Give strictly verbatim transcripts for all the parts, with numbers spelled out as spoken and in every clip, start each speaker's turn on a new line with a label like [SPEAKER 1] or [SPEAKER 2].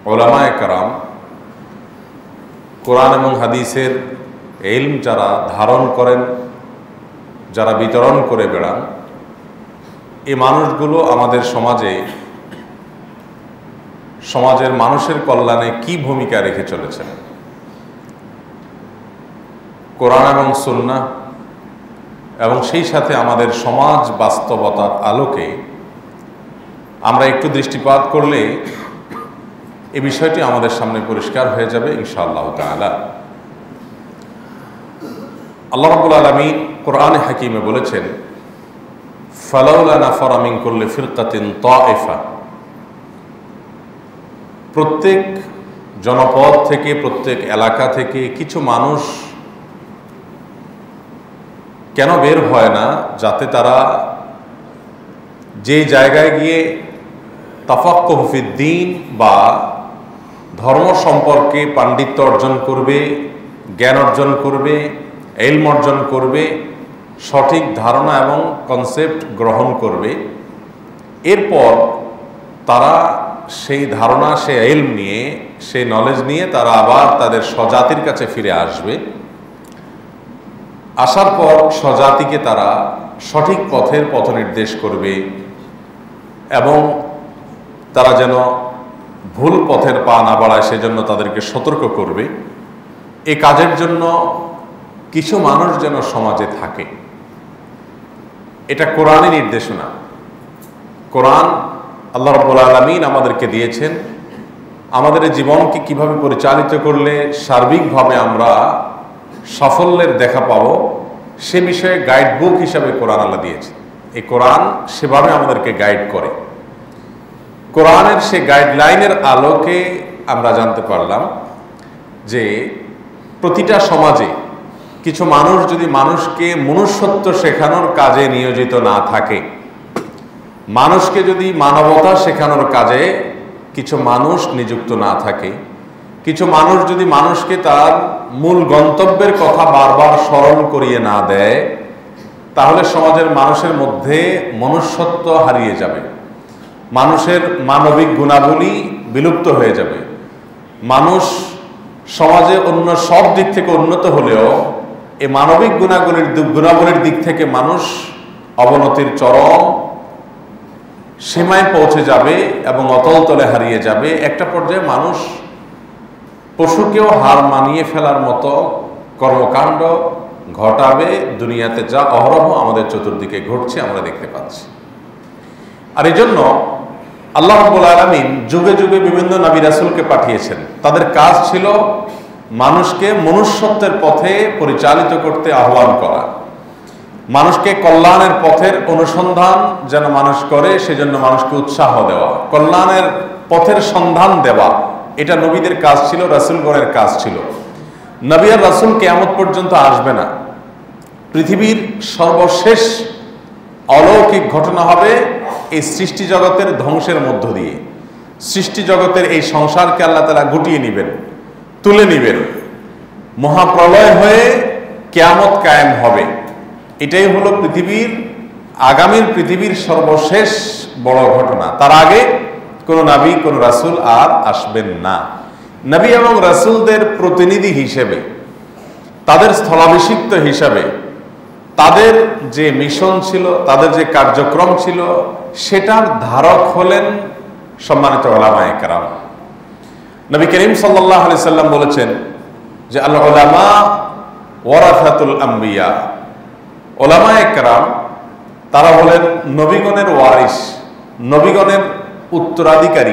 [SPEAKER 1] উলামায়ে কেরাম কোরআন এবং হাদিসের ইলম যারা ধারণ করেন, যারা বিতরণ করে বেড়ান, এই মানুষগুলো আমাদের সমাজে সমাজের মানুষের কল্যাণে কি ভূমিকা রেখে চলেছেন। কোরআন এবং সুন্নাহ এবং সেই সাথে আমাদের সমাজ বাস্তবতার আলোকে আমরা একটু দৃষ্টিপাত করলে এই বিষয়টি আমাদের সামনে পরিষ্কার হয়ে যাবে ইনশাআল্লাহ তাআলা। আল্লাহ রাব্বুল আলামিন কোরআনে হাকিমে বলেছেন, ফালাউলা নাফারা মিন কুল্লি ফিরকাতিন তাইফা। প্রত্যেক জনপদ থেকে, প্রত্যেক এলাকা থেকে কিছু মানুষ কেন বের হয় না, যাতে তারা যে জায়গায় গিয়ে তাফাক্কুহ ফিদ্দীন বা ধর্ম সম্পর্কে পাণ্ডিত্য অর্জন করবে, জ্ঞান অর্জন করবে, ইলম অর্জন করবে, সঠিক ধারণা এবং কনসেপ্ট গ্রহণ করবে, এরপর তারা সেই ধারণা, সেই ইলম নিয়ে, সেই নলেজ নিয়ে তারা আবার তাদের স্বজাতির কাছে ফিরে আসবে। আসার পর স্বজাতিকে তারা সঠিক পথের পথ নির্দেশ করবে এবং তারা যেন ভুল পথের পা না বাড়ায় সেজন্য তাদেরকে সতর্ক করবে। এই কাজের জন্য কিছু মানুষ যেন সমাজে থাকে, এটা কোরআনের নির্দেশনা। কোরআন আল্লাহ রাব্বুল আলামিন আমাদেরকে দিয়েছেন, আমাদের জীবনকে কিভাবে পরিচালিত করলে সার্বিকভাবে আমরা সাফল্যের দেখা পাবো সে বিষয়ে গাইড বুক হিসাবে কোরআন আল্লাহ দিয়েছে। এই কোরআন সেভাবে আমাদেরকে গাইড করে। কোরআনের সে গাইডলাইনের আলোকে আমরা জানতে পারলাম যে প্রতিটা সমাজে কিছু মানুষ যদি মানুষকে মনুষ্যত্ব শেখানোর কাজে নিয়োজিত না থাকে, মানুষকে যদি মানবতা শেখানোর কাজে কিছু মানুষ নিযুক্ত না থাকে, কিছু মানুষ যদি মানুষকে তার মূল গন্তব্যের কথা বারবার স্মরণ করিয়ে না দেয়, তাহলে সমাজের মানুষের মধ্যে মনুষ্যত্ব হারিয়ে যাবে, মানুষের মানবিক গুণাবলী বিলুপ্ত হয়ে যাবে। মানুষ সমাজে অন্য সব দিক থেকে উন্নত হলেও এই মানবিক গুণাগুলির গুণাবলীর দিক থেকে মানুষ অবনতির চরম সীমায় পৌঁছে যাবে এবং অতল তলে হারিয়ে যাবে। একটা পর্যায়ে মানুষ পশুকেও হার মানিয়ে ফেলার মতো কর্মকাণ্ড ঘটাবে দুনিয়াতে, যা অহরহ আমাদের চতুর্দিকে ঘটছে আমরা দেখতে পাচ্ছি। আর এই জন্য আল্লাহ রাব্বুল আলামিন যুগে যুগে বিভিন্ন নবী রাসূলকে পাঠিয়েছেন। তাদের কাজ ছিল মানুষকে মনুষ্যত্বের পথে পরিচালিত করতে আহ্বান করা, মানুষকে কল্যাণের পথের অনুসন্ধান যেন মানুষ করে সেজন্য মানুষকে উৎসাহ দেওয়া, কল্যাণের পথের সন্ধান দেওয়া, এটা নবীদের কাজ ছিল, রাসূলগণের কাজ ছিল। নবী আর রাসূল কিয়ামত পর্যন্ত আসবে না। পৃথিবীর সর্বশেষ অলৌকিক ঘটনা হবে এই সৃষ্টি জগতের ধ্বংসের মধ্য দিয়ে। সৃষ্টি জগতের এই সংসারকে আল্লাহ তাআলা গুটিয়ে নেবেন, তুলে নেবেন, মহাপ্রলয় হয়ে কিয়ামত কায়েম হবে। এটাই হলো পৃথিবীর আগামীর পৃথিবীর সর্বশেষ বড় ঘটনা। তার আগে কোনো নবী, কোনো রাসূল আর আসবেন না। নবী এবং রাসূলদের প্রতিনিধি হিসেবে, তাদের স্থলাভিষিক্ত হিসাবে, তাদের যে মিশন ছিল, তাদের যে কার্যক্রম ছিল, সেটার ধারক হলেন সম্মানিত উলামায়ে কেরাম। নবী করিম সাল্লাল্লাহু আলাইহি সাল্লাম বলেছেন যে আল উলামা ওয়ারাসাতুল আম্বিয়া। উলামায়ে কেরাম তারা হলেন নবীগণের ওয়ারিস, নবীগণের উত্তরাধিকারী।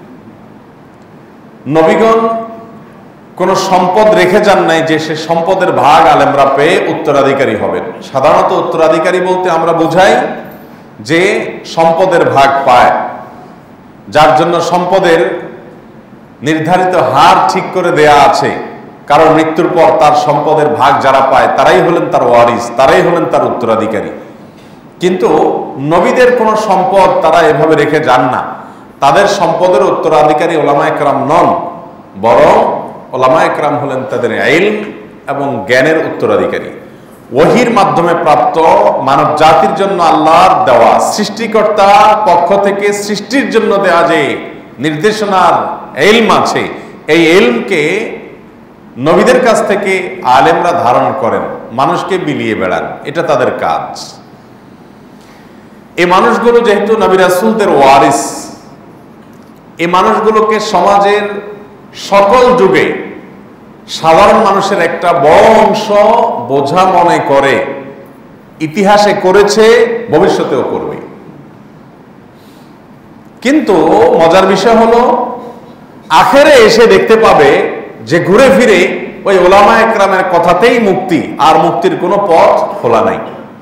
[SPEAKER 1] নবীগণ কোন সম্পদ রেখে যান নাই যে সে সম্পদের ভাগ আলেমরা পেয়ে উত্তরাধিকারী হবেন। সাধারণত উত্তরাধিকারী বলতে আমরা বুঝাই যে সম্পদের ভাগ পায়, যার জন্য সম্পদের নির্ধারিত হার ঠিক করে দেয়া আছে, কারণ মৃত্যুর পর তার সম্পদের ভাগ যারা পায় তারাই হলেন তার ওয়ারিস, তারাই হলেন তার উত্তরাধিকারী। কিন্তু নবীদের কোন সম্পদ তারা এভাবে রেখে যান না। তাদের সম্পদের উত্তরাধিকারী উলামায়ে কেরাম নন, বরং উলামায়ে কেরাম হলেন তাদের ইলম এবং জ্ঞানের উত্তরাধিকারী। ওহীর মাধ্যমে প্রাপ্ত মানব জাতির জন্য আল্লাহর দেওয়া, সৃষ্টিকর্তার পক্ষ থেকে সৃষ্টির জন্য দেওয়া যে নির্দেশনার ইলম আছে, এই ইলমকে নবীদের কাছ থেকে আলেমরা ধারণ করেন, মানুষকে বিলিয়ে বেড়ান, এটা তাদের কাজ। এই মানুষগুলো যেহেতু নবী রাসূলদের ওয়ারিস, এই মানুষগুলোকে সমাজের সকল যুগে সাধারণ মানুষের একটা বড় অংশ বোঝা মনে করে, ইতিহাসে করেছে, ভবিষ্যতেও করবে। কিন্তু মজার বিষয় হলো আখেরে এসে দেখতে পাবে যে ঘুরে ফিরে ওই ওলামা একরামের কথাতেই মুক্তি, আর মুক্তির কোনো পথ খোলা নাই।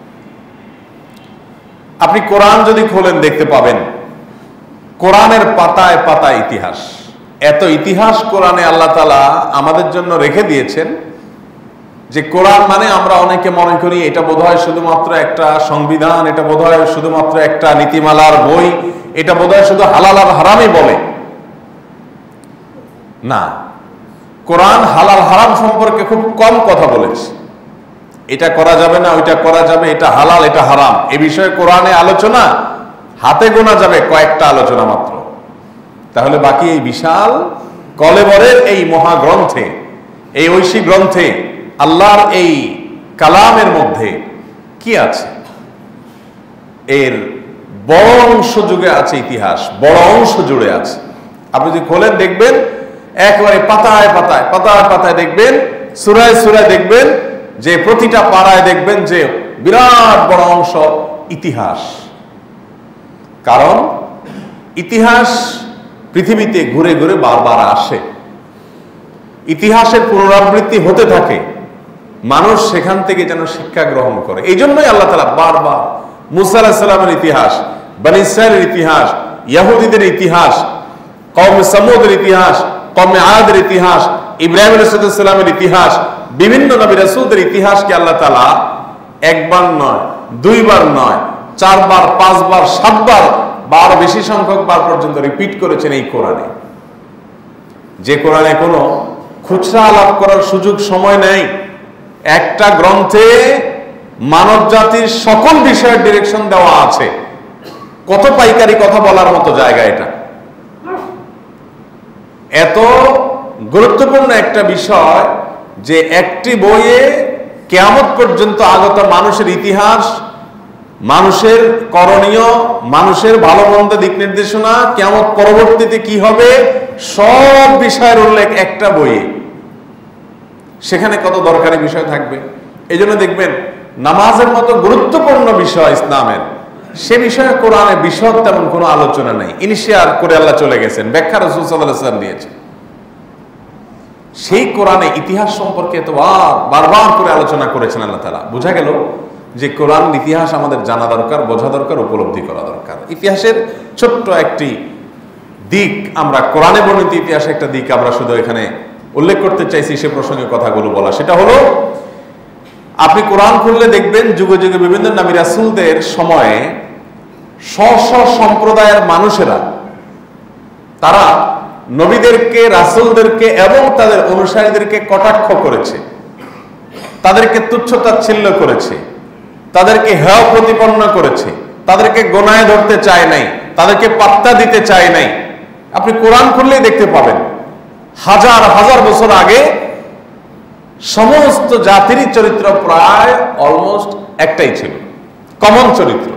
[SPEAKER 1] আপনি কোরআন যদি খোলেন দেখতে পাবেন কোরআনের পাতায় পাতায় ইতিহাস। এত ইতিহাস কোরআনে আল্লাহ তাআলা আমাদের জন্য রেখে দিয়েছেন যে কোরআন মানে আমরা অনেকে মনে করি এটা বোধহয় শুধুমাত্র একটা সংবিধান, এটা বোধহয় শুধুমাত্র একটা নীতিমালার বই, এটা বোধহয় শুধু হালাল আর হারামই বলে। না, কোরআন হালাল হারাম সম্পর্কে খুব কম কথা বলেছে। এটা করা যাবে না, ওইটা করা যাবে, এটা হালাল এটা হারাম, এ বিষয়ে কোরআনে আলোচনা হাতে গোনা যাবে কয়েকটা আলোচনা মাত্র। তাহলে বাকি এই বিশাল কলেবরের এই মহাগ্রন্থে, এই ঐশী গ্রন্থে, আল্লাহর এই কালামের মধ্যে কি আছে? এর বড় অংশ জুড়ে আছে ইতিহাস, বড় অংশ জুড়ে আছে। আপনি যদি খোলেন দেখবেন একেবারে পাতায় পাতায় পাতায় পাতায় দেখবেন, সূরায় সূরায় দেখবেন যে প্রতিটা পাড়ায় দেখবেন যে বিরাট বড় অংশ ইতিহাস। কারণ ইতিহাস পৃথিবীতে ঘুরে ঘুরে বারবার আসে, ইতিহাসের পুনরাবৃত্তি হতে থাকে, মানুষ সেখান থেকে যেন শিক্ষা গ্রহণ করে। এই জন্যই আল্লাহ তাআলা বারবার মুসা আলাইহিস সালামের ইতিহাস, বনী ইসরাঈলের ইতিহাস, ইহুদীদের ইতিহাস, কওম সামূদের ইতিহাস, কওম আদের ইতিহাস, ইব্রাহিম আলাইহিস সালামের ইতিহাস, বিভিন্ন নবী রাসূলদের ইতিহাসকে আল্লাহ তাআলা একবার নয়, দুইবার নয়, চারবার, পাঁচবার, সাতবার, বার বেশি সংখ্যক বার পর্যন্ত রিপিট করেছেন এই কোরআনে। যে কোরআনে কোনো খুচরা আলাপ করার সুযোগ সময় নেই। একটা গ্রন্থে মানব জাতির সকল বিষয়ের ডিরেকশন দেওয়া আছে। কত পাইকারি কথা বলার মতো জায়গা এটা। এত গুরুত্বপূর্ণ একটা বিষয় যে একটি বইয়ে কিয়ামত পর্যন্ত আগত মানুষের ইতিহাস, মানুষের করণীয়, মানুষের ভালো মন্দ দিক নির্দেশনা, কিয়ামত পরবর্তীতে কি হবে, সব বিষয়ের উল্লেখ একটা বইয়ে। সেখানে কত দরকারি বিষয় থাকবে। এই জন্য দেখবেন নামাজের মতো গুরুত্বপূর্ণ বিষয় ইসলামের, সে বিষয়ে কোরআনে বিশদ তেমন কোনো আলোচনা নেই। ইনিশিয়ার করে আল্লাহ চলে গেছেন, ব্যাখ্যা রাসূল সাল্লাল্লাহু আলাইহি ওয়াসাল্লাম দিয়েছেন। সেই কোরআনে ইতিহাস সম্পর্কে এতবার বারবার করে আলোচনা করেছেন আল্লাহ তাআলা। বোঝা গেল যে কোরআন ইতিহাস আমাদের জানা দরকার, বোঝা দরকার, উপলব্ধি করা দরকার। ইতিহাসের ছোট্ট একটি দিক আমরা, কোরআনে বর্ণিত ইতিহাসের একটা দিক আমরা শুধু এখানে উল্লেখ করতে চাইছি, সে প্রসঙ্গে কথাগুলো বলা। সেটা হলো, আপনি কোরআন খুললে দেখবেন যুগে যুগে বিভিন্ন নবী রাসূলদের সময়ে স্ব স্ব সম্প্রদায়ের মানুষেরা তারা নবীদেরকে, রাসূলদেরকে এবং তাদের অনুসারীদেরকে কটাক্ষ করেছে, তাদেরকে তুচ্ছ-তাচ্ছিল্য করেছে, তাদেরকে হেয় প্রতিপন্ন করেছে, তাদেরকে গোনায় ধরতে চায় নাই, তাদেরকে পাত্তা দিতে চায় নাই। আপনি কোরআন খুললেই দেখতে পাবেন হাজার হাজার বছর আগে সমস্ত জাতিরই চরিত্র প্রায় অলমোস্ট একটাই ছিল, কমন চরিত্র।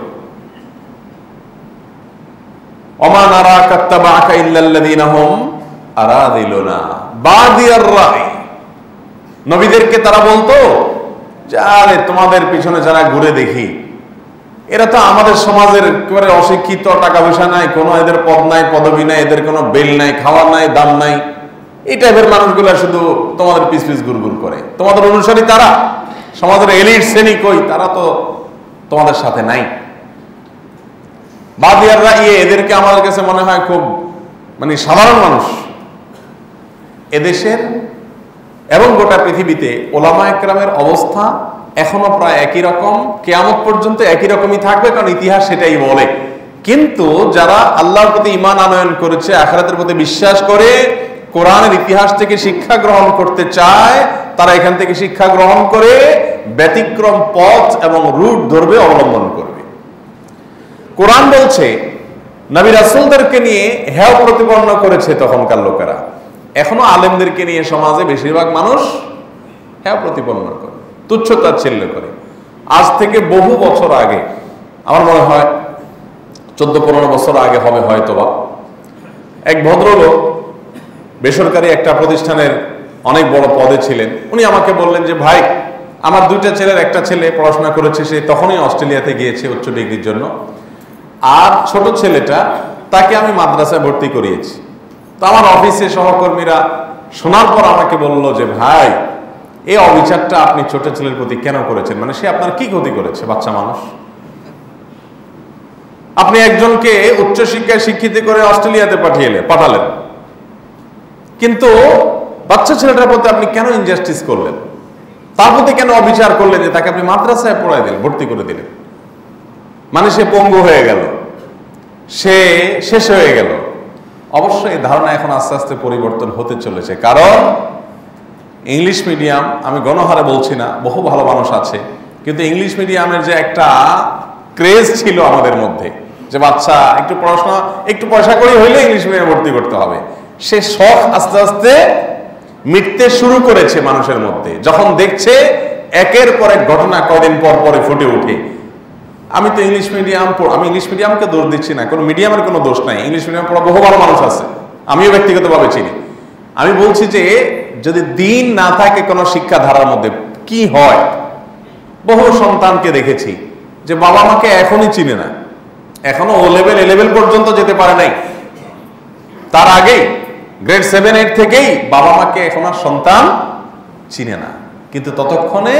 [SPEAKER 1] ওমা নারাকা তাবাআকা ইল্লাল্লাযীনা হুম আরাযিলুনা বাদিয়ার রাই। নবীদেরকে তারা বলতো যে আরে তোমাদের পিছনে যারা ঘুরে দেখি এরা তো আমাদের সমাজের একেবারে অশিক্ষিত, টাকা পয়সা নাই, কোনো এদের পদ নাই, পদবি নাই, এদের কোনো বেল নাই, খাওয়ার নাই, দাম নাই, এই টাইপের মানুষগুলো শুধু তোমাদের পিছ পিছ গুড়গুড় করে। তোমাদের অনুসারী তারা, সমাজের এলিট শ্রেণী কই, তারা তো তোমাদের সাথে নাই। বাদিয়াররা ইয়ে, এদেরকে আমাদের কাছে মনে হয় খুব মানে সাধারণ মানুষ। এদেশের এবং গোটা পৃথিবীতে ওলামা একরামের অবস্থা এখনো প্রায় একই রকম, কিয়ামত পর্যন্ত একই রকমই থাকবে, কারণ ইতিহাস সেটাই বলে। কিন্তু যারা আল্লাহর প্রতি ঈমান আনয়ন করেছে, আখিরাতের প্রতি বিশ্বাস করে, কোরআনের ইতিহাস থেকে শিক্ষা গ্রহণ করতে চায়, তারা এখান থেকে শিক্ষা গ্রহণ করে ব্যতিক্রম পথ এবং রুট ধরবে, অবলম্বন করবে। কোরআন বলছে নবী রাসূলদেরকে নিয়ে হেয় প্রতিপন্ন করেছে তখনকার লোকেরা। এখনো আলেমদেরকে নিয়ে সমাজে বেশিরভাগ মানুষ হেয় প্রতিপন্ন করে, তুচ্ছ-তাচ্ছিল্য করে। আজ থেকে বহু বছর আগে, আমার মনে হয় চোদ্দ পনেরো বছর আগে হবে হয়তোবা, এক ভদ্রলোক বেসরকারি একটা প্রতিষ্ঠানের অনেক বড় পদে ছিলেন। উনি আমাকে বললেন যে ভাই, আমার দুইটা ছেলের একটা ছেলে পড়াশোনা করেছে, সে তখনই অস্ট্রেলিয়াতে গিয়েছে উচ্চ ডিগ্রির জন্য, আর ছোট ছেলেটা তাকে আমি মাদ্রাসায় ভর্তি করিয়েছি। তো আমার অফিসে সহকর্মীরা শোনার পর আমাকে বলল যে ভাই, এই অবিচারটা আপনি ছোট ছেলের প্রতি কেন করেছেন? মানে সে আপনার কি ক্ষতি করেছে? বাচ্চা মানুষ, আপনি একজনকে উচ্চশিক্ষায় শিক্ষিত করে অস্ট্রেলিয়াতে পাঠিয়েলেন পাঠালেন, কিন্তু বাচ্চা ছেলেটার প্রতি আপনি কেন ইনজাস্টিস করলেন? তার প্রতি কেন অবিচার করলেন যে তাকে আপনি মাদ্রাসায় পড়াই দিলেন, ভর্তি করে দিলেন? মানে সে পঙ্গু হয়ে গেল, সে শেষ হয়ে গেল। অবশ্যই এই ধারণা এখন আস্তে আস্তে পরিবর্তন হতে চলেছে, কারণ ইংলিশ মিডিয়াম, আমি গণহারে বলছি না, বহু ভালো মানুষ আছে, কিন্তু ইংলিশ মিডিয়ামের যে একটা ক্রেজ ছিল আমাদের মধ্যে, যে বাচ্চা একটু পড়াশোনা একটু পয়সা করে হইলে ইংলিশ মিডিয়ামে ভর্তি করতে হবে, সে শখ আস্তে আস্তে মিটতে শুরু করেছে মানুষের মধ্যে, যখন দেখছে একের পর এক ঘটনা কদিন পর পরে ফুটে ওঠে। আমি তো ইংলিশ মিডিয়াম, আমি ইংলিশ মিডিয়ামকে দোষ দিচ্ছি না, কোনো মিডিয়ামের কোনো দোষ নাই, ইংলিশ মিডিয়াম পড়া বহু ভালো মানুষ আছে, আমিও ব্যক্তিগতভাবে চিনি। আমি বলছি যে যদি দিন না থাকে কোনো শিক্ষাধারার মধ্যে কি হয়, বহু সন্তানকে দেখেছি যে বাবা মাকে এখনই চিনে না, এখনো ও লেভেল এ লেভেল পর্যন্ত যেতে পারে নাই, তার আগেই গ্রেড সেভেন এইট থেকেই বাবা মাকে এখন আর সন্তান চিনে না, কিন্তু ততক্ষণে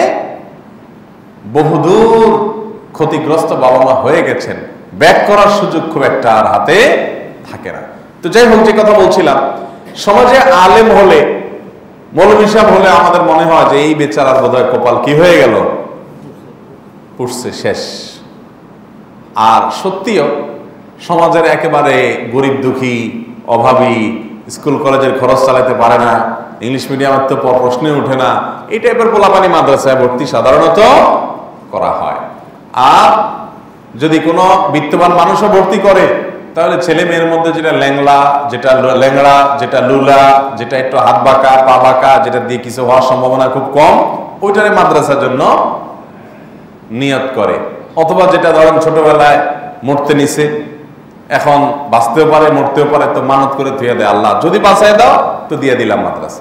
[SPEAKER 1] বহুদূর ক্ষতিগ্রস্ত বাবা মা হয়ে গেছেন, ব্যাক করার সুযোগ খুব একটা আর হাতে থাকে না। তো যাই হোক, যে কথা বলছিলাম, সমাজে আলেম হলে, মৌলভী সাহেব হলে আমাদের মনে হয় যে এই বেচারার বোধহয় কপাল কি হয়ে গেল, পুড়ছে, শেষ। আর সত্যিও সমাজের একেবারে গরিব দুঃখী অভাবী, স্কুল কলেজের খরচ চালাতে পারে না, ইংলিশ মিডিয়ামের তো প্রশ্নে ওঠে না, এই টাইপের পোলাপানি মাদ্রাসায় ভর্তি সাধারণত করা হয়। আর যদি কোনো বিত্তবান মানুষও ভর্তি করে, তাহলে ছেলে মেয়ের মধ্যে যেটা ল্যাংলা, যেটা ল্যাংড়া, যেটা লুলা, যেটা একটু হাত বাঁকা পা বাঁকা, যেটা দিয়ে কিছু হওয়ার সম্ভাবনা খুব কম, ওইটারে মাদ্রাসার জন্য নিয়ত করে। অথবা যেটা ধরেন ছোটবেলায় মরতে নিছে, এখন বাঁচতেও পারে মরতেও পারে, তো মানত করে ধুয়ে দেয়, আল্লাহ যদি বাঁচায় দাও তো দিয়ে দিলাম মাদ্রাসা।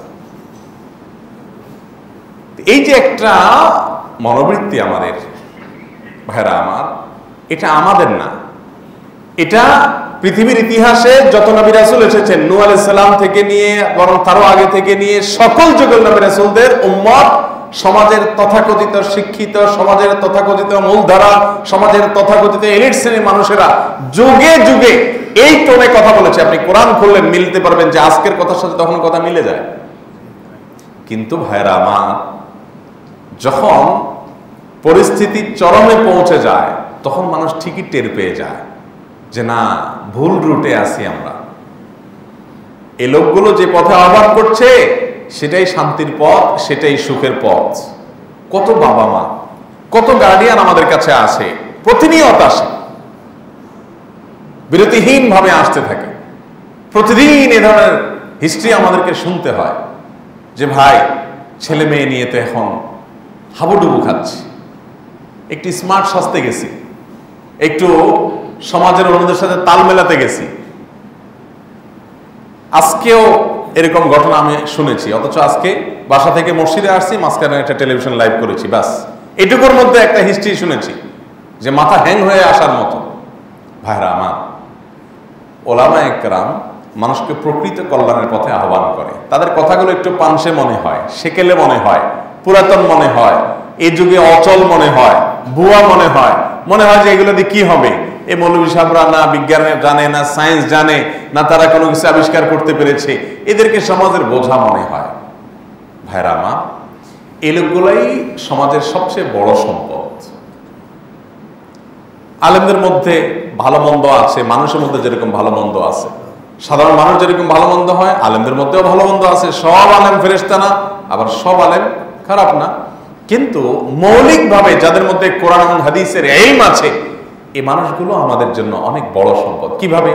[SPEAKER 1] এই যে একটা মনোবৃত্তি আমাদের, ভাইরা আমার, এটা আমাদের না, এটা পৃথিবীর ইতিহাসে যত নবী রাসূল এসেছেন, নূহ আলাইহিস সালাম থেকে নিয়ে বরং তারও আগে থেকে নিয়ে সকল যুগের নবী রাসূলদের উম্মত, সমাজের তথাকথিত শিক্ষিত, সমাজের তথাকথিত মূলধারা, সমাজের তথাকথিত এলিট শ্রেণীর মানুষেরা যুগে যুগে এই টোনে কথা বলেছে। আপনি কোরআন খুললেন মিলতে পারবেন যে আজকের কথার সাথে তখন কথা মিলে যায়। কিন্তু ভাইরা আমার, যখন পরিস্থিতি চরমে পৌঁছে যায়, তখন মানুষ ঠিকই টের পেয়ে যায় যে না, ভুল রুটে আছি আমরা। এই লোকগুলো যে পথে আহ্বান করছে সেটাই শান্তির পথ, সেটাই সুখের পথ। কত বাবা মা, কত গার্ডিয়ান আমাদের কাছে আসে, প্রতিনিয়ত আসে, বিরতিহীন ভাবে আসতে থাকে। প্রতিদিন এ ধরনের হিস্ট্রি আমাদেরকে শুনতে হয় যে ভাই, ছেলে মেয়ে নিয়ে তো এখন হাবুডুবু খাচ্ছি, একটু স্মার্ট সাজতে গেছি, একটু সমাজের অন্যদের সাথে তাল মেলাতে গেছি। আজকেও এরকম ঘটনা আমি শুনেছি, অথচ আজকে বাসা থেকে মসজিদে আসছি, মাঝখানে একটা টেলিভিশন লাইভ করেছি, ব্যাস এটুকুর মধ্যে একটা হিস্ট্রি শুনেছি যে মাথা হ্যাং হয়ে আসার মতো। ভাইরা আমার, ওলামায়ে কেরাম মানুষকে প্রকৃত কল্যাণের পথে আহ্বান করে। তাদের কথাগুলো একটু পানসে মনে হয়, সেকেলে মনে হয়, পুরাতন মনে হয়, এই যুগে অচল মনে হয়, ভুয়া মনে হয়, মনে হয় যে এগুলো দিয়ে কি হবে, এই মৌলভী সাহেবরা না বিজ্ঞান জানে, না সায়েন্স জানে, না তারা কোনো কিছু আবিষ্কার করতে পেরেছে, এদেরকে সমাজের বোঝা মনে হয়। ভাইরা আমার, এই লোকগুলাই সমাজের সবচেয়ে বড় সম্পদ। আলেমদের মধ্যে ভালো মন্দ আছে, মানুষের মধ্যে যেরকম ভালো মন্দ আছে, সাধারণ মানুষ যেরকম ভালো মন্দ হয়, আলেমদের মধ্যেও ভালো মন্দ আছে। সব আলেম ফেরেশতা না, আবার সব আলেম খারাপ না, কিন্তু মৌলিকভাবে যাদের মধ্যে কোরআন এবং হাদিসের ইলম আছে, এই মানুষগুলো আমাদের জন্য অনেক বড় সম্পদ। কিভাবে?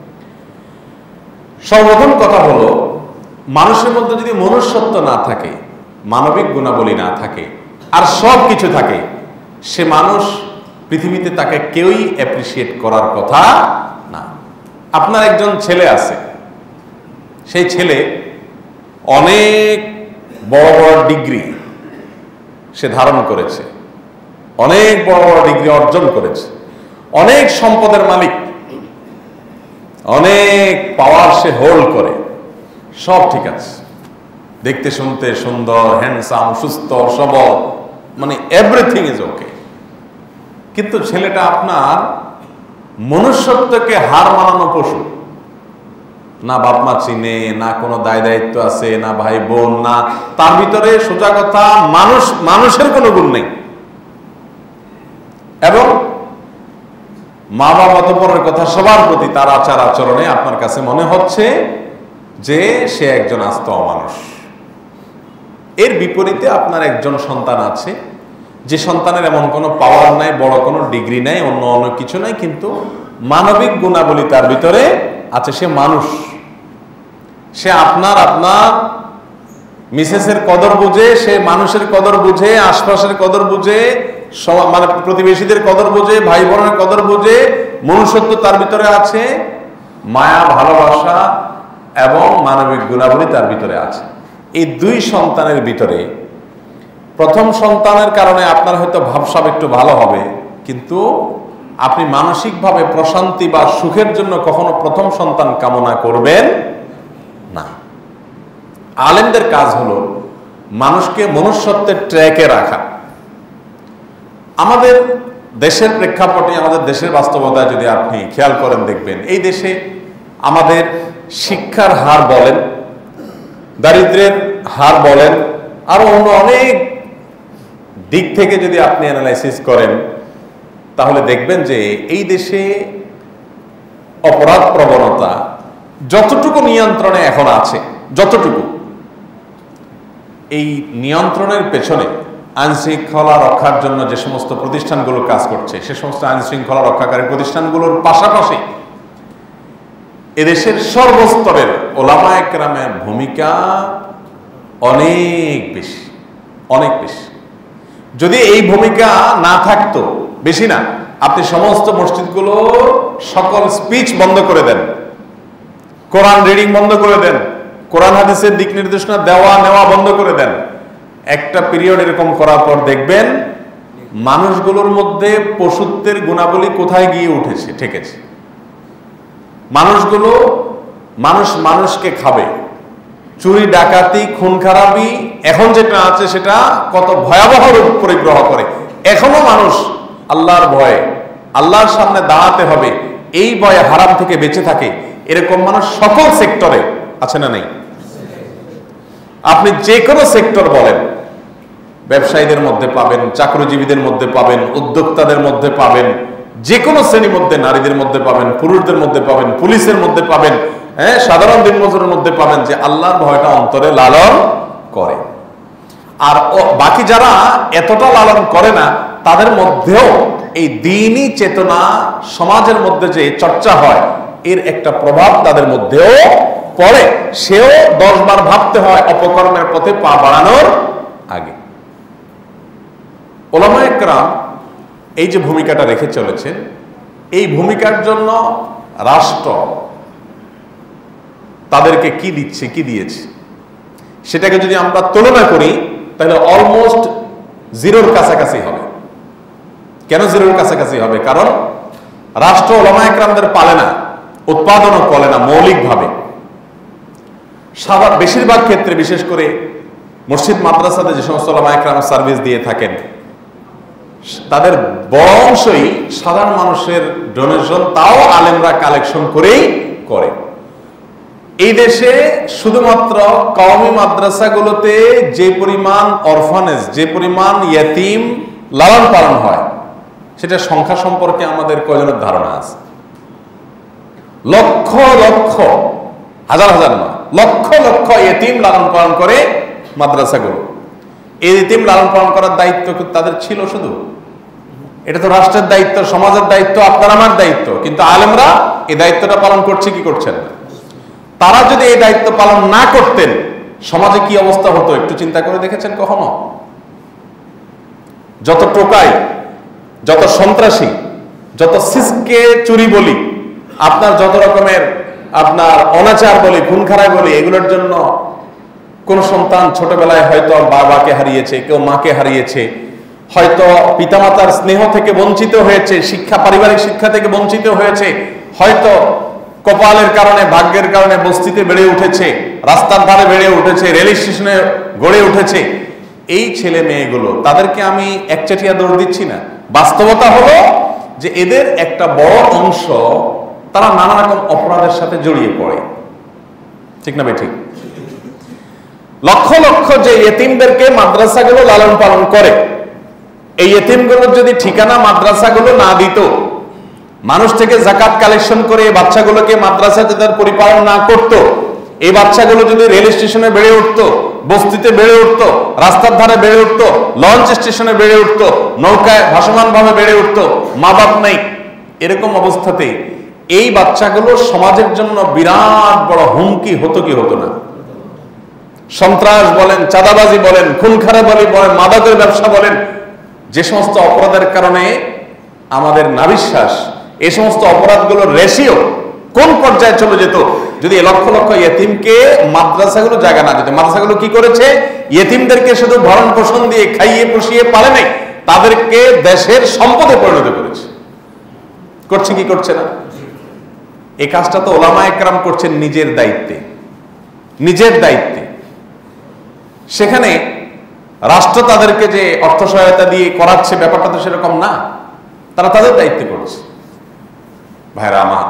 [SPEAKER 1] সর্বপ্রথম কথা হলো, মানুষের মধ্যে যদি মনুষ্যত্ব না থাকে, মানবিক গুণাবলী না থাকে, আর সব কিছু থাকে, সে মানুষ পৃথিবীতে তাকে কেউই অ্যাপ্রিসিয়েট করার কথা না। আপনার একজন ছেলে আছে, সেই ছেলে অনেক বড় বড় ডিগ্রি সে ধারণ করেছে, অনেক বড় বড় ডিগ্রি অর্জন করেছে, অনেক সম্পদের মালিক, অনেক পাওয়ার সে হোল্ড করে, সব ঠিক আছে, দেখতে শুনতে সুন্দর, হ্যান্ডসাম, সুস্থ, সবল, মানে এভরিথিং ইজ ওকে। কিন্তু ছেলেটা আপনার মনুষ্যত্বকে হার মানানো পশু। না বাপ মা চিনে, না কোনো দায় দায়িত্ব আছে, না ভাই বোন, না তার ভিতরে সোজা কথা মানুষ মানুষের কোনো গুণ নেই। এবং মা বাবা অতঃপরের কথা সবার প্রতি তার আচার আচরণে আপনার কাছে মনে হচ্ছে যে সে একজন আস্ত অমানুষ। এর বিপরীতে আপনার একজন সন্তান আছে, যে সন্তানের এমন কোনো পাওয়ার নাই, বড় কোনো ডিগ্রি নাই, অন্য অন্য কিছু নাই, কিন্তু মানবিক গুণাবলী তার ভিতরে আছে, সে মানুষ। সে আপনার আপনার মিসেসের কদর বুঝে, সে মানুষের কদর বুঝে, আশপাশের কদর বুঝে, মানে প্রতিবেশীদের কদর বুঝে, ভাই বোনের কদর বুঝে, মনুষ্যত্ব তার ভিতরে আছে, মায়া, ভালোবাসা এবং মানবিক গুণাবলী তার ভিতরে আছে। এই দুই সন্তানের ভিতরে প্রথম সন্তানের কারণে আপনার হয়তো ভাবসাব একটু ভালো হবে, কিন্তু আপনি মানসিকভাবে প্রশান্তি বা সুখের জন্য কখনো প্রথম সন্তান কামনা করবেন না। আলেমদের কাজ হলো মানুষকে মনুষ্যত্বের ট্র্যাকে রাখা। আমাদের দেশের প্রেক্ষাপটে, আমাদের দেশের বাস্তবতায় যদি আপনি খেয়াল করেন, দেখবেন এই দেশে আমাদের শিক্ষার হার বলেন, দারিদ্র্যের হার বলেন, আরো অন্য অনেক দিক থেকে যদি আপনি অ্যানালাইসিস করেন, তাহলে দেখবেন যে এই দেশে অপরাধ প্রবণতা যতটুকু নিয়ন্ত্রণে এখন আছে, যতটুকু, এই নিয়ন্ত্রণের পেছনে আইন শৃঙ্খলা রক্ষার জন্য যে সমস্ত প্রতিষ্ঠানগুলো কাজ করছে, সে সমস্ত আইন শৃঙ্খলা রক্ষাকারী প্রতিষ্ঠানগুলোর পাশাপাশি এদেশের সর্বস্তরের ওলামায়ে কেরামের ভূমিকা অনেক বেশি, অনেক বেশি। যদি এই ভূমিকা না থাকতো, বেশি না, আপনি সমস্ত মসজিদগুলো সকল স্পিচ বন্ধ করে দেন, কোরআন রিডিং বন্ধ করে দেন, কোরআন হাদিসের দিক নির্দেশনা দেওয়া নেওয়া বন্ধ করে দেন, একটা পিরিয়ড এরকম করার পর দেখবেন মানুষগুলোর মধ্যে পশুত্বের গুণাবলী কোথায় গিয়ে উঠেছে, ঠেকেছে। মানুষগুলো, মানুষ মানুষকে খাবে, চুরি ডাকাতি খুন খারাপি এখন যেটা আছে সেটা কত ভয়াবহ রূপ পরিগ্রহ করে। এখনো মানুষ আল্লাহর ভয়ে, আল্লাহর সামনে দাঁড়াতে হবে এই ভয়ে হারাম থেকে বেঁচে থাকে, এরকম মানুষ সকল সেক্টরে আছে না নেই? আপনি যে কোনো সেক্টর বলেন, ব্যবসায়ীদের মধ্যে পাবেন, চাকরিজীবীদের মধ্যে পাবেন, উদ্যোক্তাদের মধ্যে পাবেন, যে কোনো শ্রেণীর মধ্যে, নারীদের মধ্যে পাবেন, পুরুষদের মধ্যে পাবেন, পুলিশের মধ্যে পাবেন, হ্যাঁ, সাধারণ দিনমজুরের মধ্যে পাবেন, যে আল্লাহর ভয়টা অন্তরে লালন করে। আর বাকি যারা এতটা লালন করে না, তাদের মধ্যেও এই দ্বীনি চেতনা সমাজের মধ্যে যে চর্চা হয়, এর একটা প্রভাব তাদের মধ্যেও পড়ে। সেও দশ বার ভাবতে হয় অপকর্মের পথে পা বাড়ানোর আগে। ওলামায়ে কেরাম এই যে ভূমিকাটা রেখে চলেছে, এই ভূমিকার জন্য রাষ্ট্র তাদেরকে কি দিচ্ছে, কি দিয়েছে, সেটাকে যদি আমরা তুলনা করি তাহলে অলমোস্ট জিরোর কাছাকাছি হবে। কেন জিরোর কাছাকাছি হবে? কারণ রাষ্ট্র ওলামায়ে কেরামদের পালে না, উৎপাদনও করে না মৌলিকভাবে। সারা বেশিরভাগ ক্ষেত্রে, বিশেষ করে মসজিদ মাদ্রাসাতে যে সমস্ত ওলামায়ে কেরাম সার্ভিস দিয়ে থাকেন, তাদের বড় অংশই সাধারণ মানুষের ডোনেশন, তাও আলেমরা কালেকশন করেই করে। এই দেশে শুধুমাত্র কওমি মাদ্রাসাগুলোতে যে পরিমাণ অরফানেজ, যে পরিমাণ ইয়েতিম লালন পালন হয়, সেটা সংখ্যা সম্পর্কে আমাদের কয়জনের ধারণা আছে? লক্ষ লক্ষ, হাজার হাজার নয়, লক্ষ লক্ষ ইয়েতিম লালন পালন করে মাদ্রাসাগুলো। এই ইয়েতিম লালন পালন করার দায়িত্ব তাদের ছিল শুধু? এটা তো রাষ্ট্রের দায়িত্ব, সমাজের দায়িত্ব, আপনার আমার দায়িত্ব। কিন্তু আলেমরা এই দায়িত্বটা পালন করছে কি করছেন না? তারা যদি এই দায়িত্ব পালন না করতেন সমাজে কি অবস্থা হতো একটু চিন্তা করে দেখেছেন কখনো? যত টোকাই, যত সন্ত্রাসী, যত সিসকে চুরি বলি, আপনার যত রকমের আপনার অনাচার বলি, খুন খারাপ বলি, এগুলোর জন্য কোন সন্তান ছোটবেলায় হয়তো বাবাকে হারিয়েছে, কেউ মাকে হারিয়েছে, হয়তো পিতামাতার স্নেহ থেকে বঞ্চিত হয়েছে, শিক্ষা, পারিবারিক শিক্ষা থেকে বঞ্চিত হয়েছে, হয়তো কপালের কারণে, ভাগ্যের কারণে বস্তিতে বেড়ে উঠেছে, রাস্তার ধারে বেড়ে উঠেছে, রেল স্টেশনে গড়ে উঠেছে। এই ছেলে মেয়েগুলো, তাদেরকে আমি একচেটিয়া দৌড় দিচ্ছি না। বাস্তবতা হলো যে এদের একটা বড় অংশ তারা নানা রকম অপরাধের সাথে জড়িয়ে পড়ে, ঠিক না বেঠিক? লক্ষ লক্ষ যে ইয়েতিমদেরকে মাদ্রাসাগুলো লালন পালন করে, এই ইয়েতিমগুলোর যদি ঠিকানা মাদ্রাসাগুলো না দিত, মানুষ থেকে যাকাত কালেকশন করে এই বাচ্চাগুলোকে মাদ্রাসাতে তার পরিপালন না করত, এই বাচ্চাগুলো যদি রেল স্টেশনে বেড়ে উঠতো, বস্তিতে বেড়ে উঠতো, রাস্তার ধারে বেড়ে উঠতো, লঞ্চ স্টেশনে বেড়ে উঠতো, নৌকায় ভাসমান ভাবে বেড়ে উঠতো, মা বাপ নেই, এরকম অবস্থাতে এই বাচ্চাগুলো সমাজের জন্য বিরাট বড় হুমকি হতো কি হতো না? সন্ত্রাস বলেন, চাঁদাবাজি বলেন, খুন খারাপি বলেন, মাদকের ব্যবসা বলেন, যে সমস্ত অপরাধের কারণে আমাদের নাবিশ্বাস, এই সমস্ত অপরাধগুলোর রেশিও কোন পর্যায়ে চলে যেত যদি লক্ষ লক্ষ ইয়েতিমকে মাদ্রাসাগুলো জায়গা না দিত। মাদ্রাসাগুলো কি করেছে? ইয়েতিমদেরকে শুধু ভরণ পোষণ দিয়ে খাইয়ে পুষিয়ে পালে নাই, তাদেরকে দেশের সম্পদে পরিণত করেছে। করছে কি করছে না? এই কাজটা তো ওলামা একরাম করছেন নিজের দায়িত্বে, নিজের দায়িত্বে। সেখানে রাষ্ট্র তাদেরকে যে অর্থ সহায়তা দিয়ে করাচ্ছে, ব্যাপারটা তো সেরকম না, তারা তাদের দায়িত্বে করছে। ভাইরা আমার,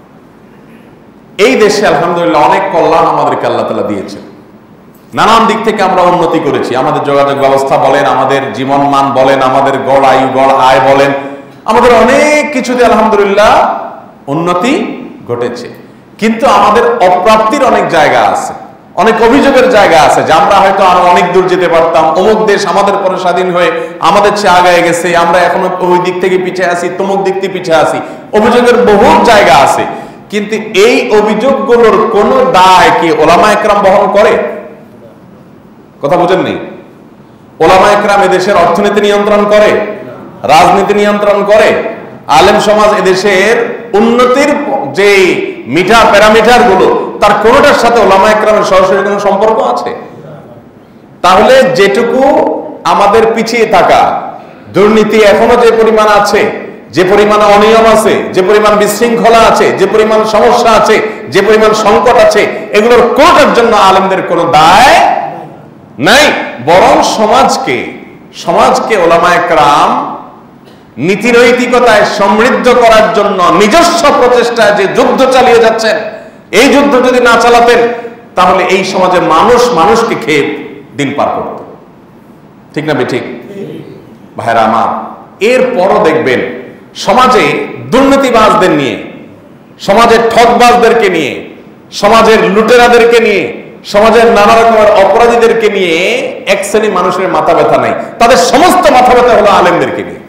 [SPEAKER 1] এই দেশে আলহামদুলিল্লাহ অনেক কল্যাণ আমাদেরকে আল্লাহ তাআলা দিয়েছেন, নানান দিক থেকে আমরা উন্নতি করেছি। আমাদের যোগাযোগ ব্যবস্থা বলেন, আমাদের জীবন মান বলেন, আমাদের গড় আয়ু, গড় আয় বলেন, আমাদের অনেক কিছুতে আলহামদুলিল্লাহ উন্নতি ঘটেছে। কিন্তু আমাদের অপ্রাপ্তির অনেক জায়গা আছে, অনেক অভিযোগের জায়গা আছে যে আমরা হয়তো আরো অনেক দূর যেতে পারতাম, অমুক দেশ আমাদের পরে স্বাধীন হয়ে আমাদের চেয়ে আগায় গেছে, আমরা এখনো ওই দিক থেকে পিছিয়ে আছি, তমুক দিক থেকে পিছিয়ে আছি। অভিযোগের বহু জায়গা আছে, কিন্তু এই অভিযোগগুলোর কোন দায় কি ওলামা একরাম বহন করে? কথা বুঝেন নেই? ওলামা একরাম এদেশের অর্থনীতি নিয়ন্ত্রণ করে, রাজনীতি নিয়ন্ত্রণ করে, আলেম সমাজ এদেশের উন্নতির যে মিটার প্যারামিটার গুলো, তার কোনটার সাথে ওলামা একরামের সরাসরি কোনো সম্পর্ক আছে? তাহলে যেটুকু আমাদের পিছিয়ে থাকা, দুর্নীতি এখনো যে পরিমাণ আছে, যে পরিমাণ অনিয়ম আছে, যে পরিমাণ বিশৃঙ্খলা আছে, যে পরিমাণ সমস্যা আছে, যে পরিমাণ সংকট আছে, এগুলোর কোনটার জন্য আলেমদের কোনো দায় নাই। বরং সমাজকে সমাজকে ওলামা একরাম নীতি নৈতিকতায় সমৃদ্ধ করার জন্য নিজস্ব প্রচেষ্টায় যে যুদ্ধ চালিয়ে যাচ্ছেন, এই যুদ্ধ যদি না চালাতেন তাহলে এই সমাজে মানুষ মানুষকে খেয়ে দিন পার করত, ঠিক না বেঠিক? ভাইরা আমার, এরপরও দেখবেন সমাজে দুর্নীতিবাজদের নিয়ে, সমাজের ঠকবাজদেরকে নিয়ে, সমাজের লুটেরাদেরকে নিয়ে, সমাজের নানা রকমের অপরাধীদেরকে নিয়ে এক শ্রেণী মানুষের মাথা ব্যথা নাই, তাদের সমস্ত মাথা ব্যথা হলো আলেমদেরকে নিয়ে।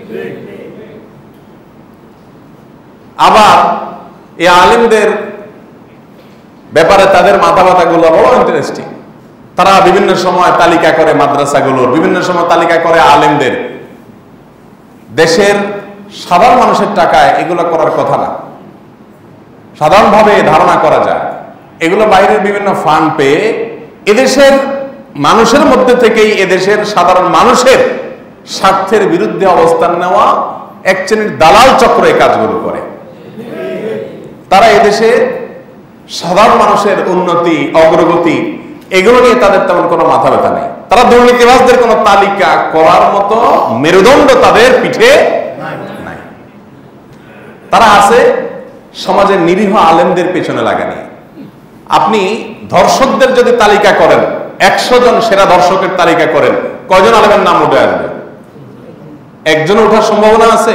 [SPEAKER 1] আবার এই আলেমদের ব্যাপারে তাদের মাথা ব্যথা গুলো বড় ইন্টারেস্টিং। তারা বিভিন্ন সময় তালিকা করে মাদ্রাসাগুলোর, বিভিন্ন সময় তালিকা করে আলেমদের। দেশের সাধারণ মানুষের টাকায় এগুলো করার কথা না, সাধারণভাবে ধারণা করা যায় এগুলো বাইরের বিভিন্ন ফান্ড পেয়ে এদেশের মানুষের মধ্যে থেকেই এদেশের সাধারণ মানুষের স্বার্থের বিরুদ্ধে অবস্থান নেওয়া এক শ্রেণীর দালাল চক্র এই কাজগুলো করে। তারা এদেশে সাধারণ মানুষের উন্নতি, অগ্রগতি এগুলো নিয়ে তাদের তেমন কোনো মাথা ব্যথা নেই। তারা দুর্নীতিবাজদের কোনো তালিকা করার মতো মেরুদণ্ড তাদের পিঠে নাই। তারা আছে সমাজের নিরীহ আলেমদের পেছনে লাগানি। আপনি ধর্ষকদের যদি তালিকা করেন, একশো জন সেরা ধর্ষকের তালিকা করেন, কয়জন আলেমের নাম উঠে আসবে? একজন ওঠার সম্ভাবনা আছে?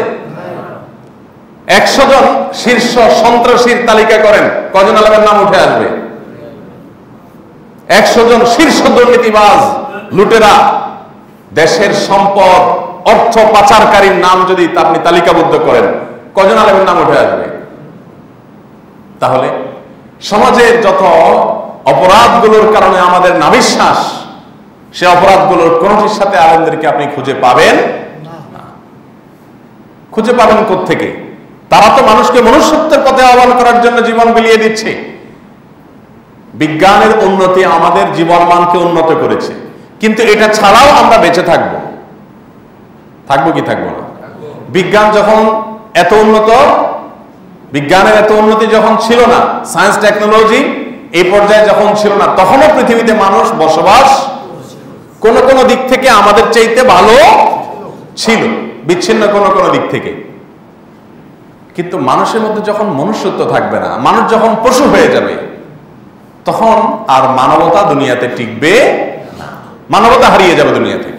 [SPEAKER 1] একশো জন শীর্ষ সন্ত্রাসীর তালিকা করেন, কয়জন আলেমের নাম উঠে আসবে? একশো জন শীর্ষ দুর্নীতিবাজ, লুটেরা, দেশের সম্পদ অর্থ পাচারকারীর নাম যদি আপনি তালিকাবদ্ধ করেন, কজন আলেমের নাম উঠে আসবে? তাহলে সমাজের যত অপরাধগুলোর কারণে আমাদের নাবিশ্বাস, সে অপরাধগুলোর কোনটির সাথে আলেমদেরকে আপনি খুঁজে পাবেন না। খুঁজে পাবেন কোত্থেকে? তারা তো মানুষকে মনুষ্যত্বের পথে আহ্বান করার জন্য জীবন বিলিয়ে দিচ্ছে। বিজ্ঞানের উন্নতি আমাদের জীবন মানকে উন্নত করেছে, কিন্তু এটা ছাড়াও আমরা বেঁচে থাকবো থাকবো কি থাকবো না? বিজ্ঞান যখন এত উন্নত, বিজ্ঞানের এত উন্নতি যখন ছিল না, সায়েন্স টেকনোলজি এই পর্যায়ে যখন ছিল না, তখনও পৃথিবীতে মানুষ বসবাস কোন কোন দিক থেকে আমাদের চাইতে ভালো ছিল, বিচ্ছিন্ন কোন কোন দিক থেকে। কিন্তু মানুষের মধ্যে যখন মনুষ্যত্ব থাকবে না, মানুষ যখন পশু হয়ে যাবে, তখন আর মানবতা দুনিয়াতে টিকবে না, মানবতা হারিয়ে যাবে দুনিয়া থেকে।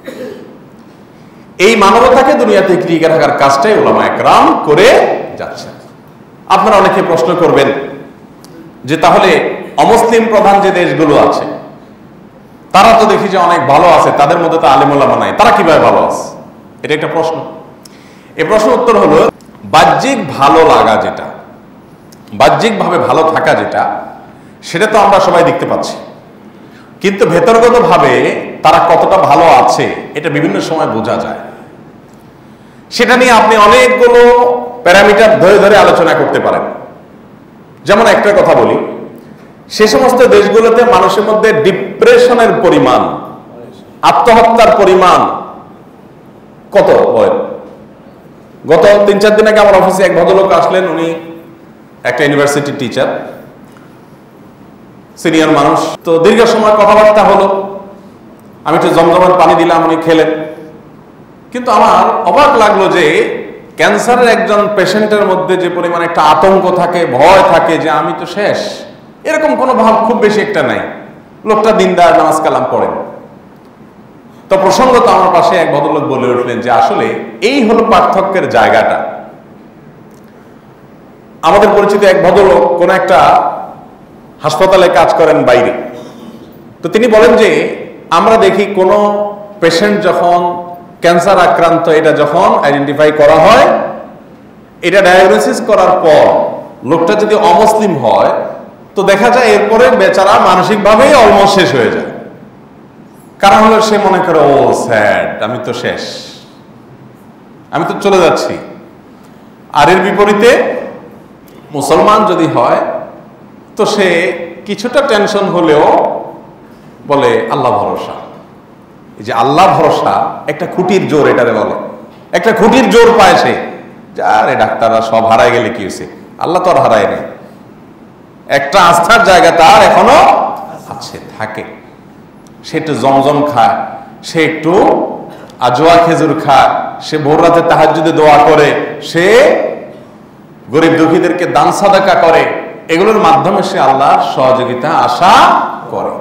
[SPEAKER 1] এই মানবতাকে দুনিয়াতে টিকে রাখার কাজটাই উলামা একরাম করে যাচ্ছেন। আপনারা অনেকে প্রশ্ন করবেন যে তাহলে অমুসলিম প্রধান যে দেশগুলো আছে তারা তো দেখি যে অনেক ভালো আছে, তাদের মধ্যে তো আলেম ওলামা নাই, তারা কিভাবে ভালো আছে? এটা একটা প্রশ্ন। এই প্রশ্নের উত্তর হলো, বাহ্যিক ভালো লাগা যেটা, বাহ্যিকভাবে ভালো থাকা যেটা, সেটা তো আমরা সবাই দেখতে পাচ্ছি, কিন্তু ভেতরগতভাবে তারা কতটা ভালো আছে এটা বিভিন্ন সময় বোঝা যায়। সেটা নিয়ে আপনি অনেকগুলো প্যারামিটার ধরে ধরে আলোচনা করতে পারেন। যেমন একটা কথা বলি, সে সমস্ত দেশগুলোতে মানুষের মধ্যে ডিপ্রেশনের পরিমাণ, আত্মহত্যার পরিমাণ কত হয়? গত তিন চার দিন আগে আমার অফিসে এক ভদ্রলোক আসলেন, উনি একটা ইউনিভার্সিটির টিচার, সিনিয়র মানুষ। তো দীর্ঘ সময় কথাবার্তা হলো, আমি একটু জমজমের পানি দিলাম, উনি খেলেন। কিন্তু আমার অবাক লাগলো যে ক্যান্সারের একজন পেশেন্টের মধ্যে যে পরিমাণ একটা আতঙ্ক থাকে, ভয় থাকে যে আমি তো শেষ, এরকম কোনো ভাব খুব বেশি একটা নাই। লোকটা দিনদার, নামাজ কালাম পড়েন। তো প্রসঙ্গত আমার পাশে এক ভদ্রলোক বলে উঠলেন যে আসলে এই হলো পার্থক্যের জায়গাটা। আমাদের পরিচিত এক ভদ্রলোক কোন একটা হাসপাতালে কাজ করেন বাইরে। তো তিনি বলেন যে আমরা দেখি কোনো পেশেন্ট যখন ক্যান্সার আক্রান্ত, এটা যখন আইডেন্টিফাই করা হয়, এটা ডায়াগনোসিস করার পর লোকটা যদি অমুসলিম হয়, তো দেখা যায় এরপরে বেচারা মানসিকভাবেই অলমোস্ট শেষ হয়ে যায়। কারণ হলো সে মনে করে, ও স্যাড, আমি তো শেষ, আমি তো চলে যাচ্ছি। আর এর বিপরীতে মুসলমান যদি হয়, তো সে কিছুটা টেনশন হলেও বলে আল্লাহ ভরসা। এই যে আল্লাহ ভরসা একটা খুঁটির জোর, এটারে বলে একটা খুঁটির জোর পায় সে। আরে ডাক্তাররা সব হারায় গেলে কি হয়েছে, আল্লাহ তো আর হারায় নেই। একটা আস্থার জায়গা তার এখনো আছে, থাকে। সে একটু জমজম খায়, সে একটু আজোয়া খেজুর খায়, সে ভোর রাতে তাহাজ্জুদে দোয়া করে, সে গরিব দুঃখীদেরকে দান সাদাকা করে। এগুলোর মাধ্যমে সে আল্লাহর সহযোগিতা আশা করে।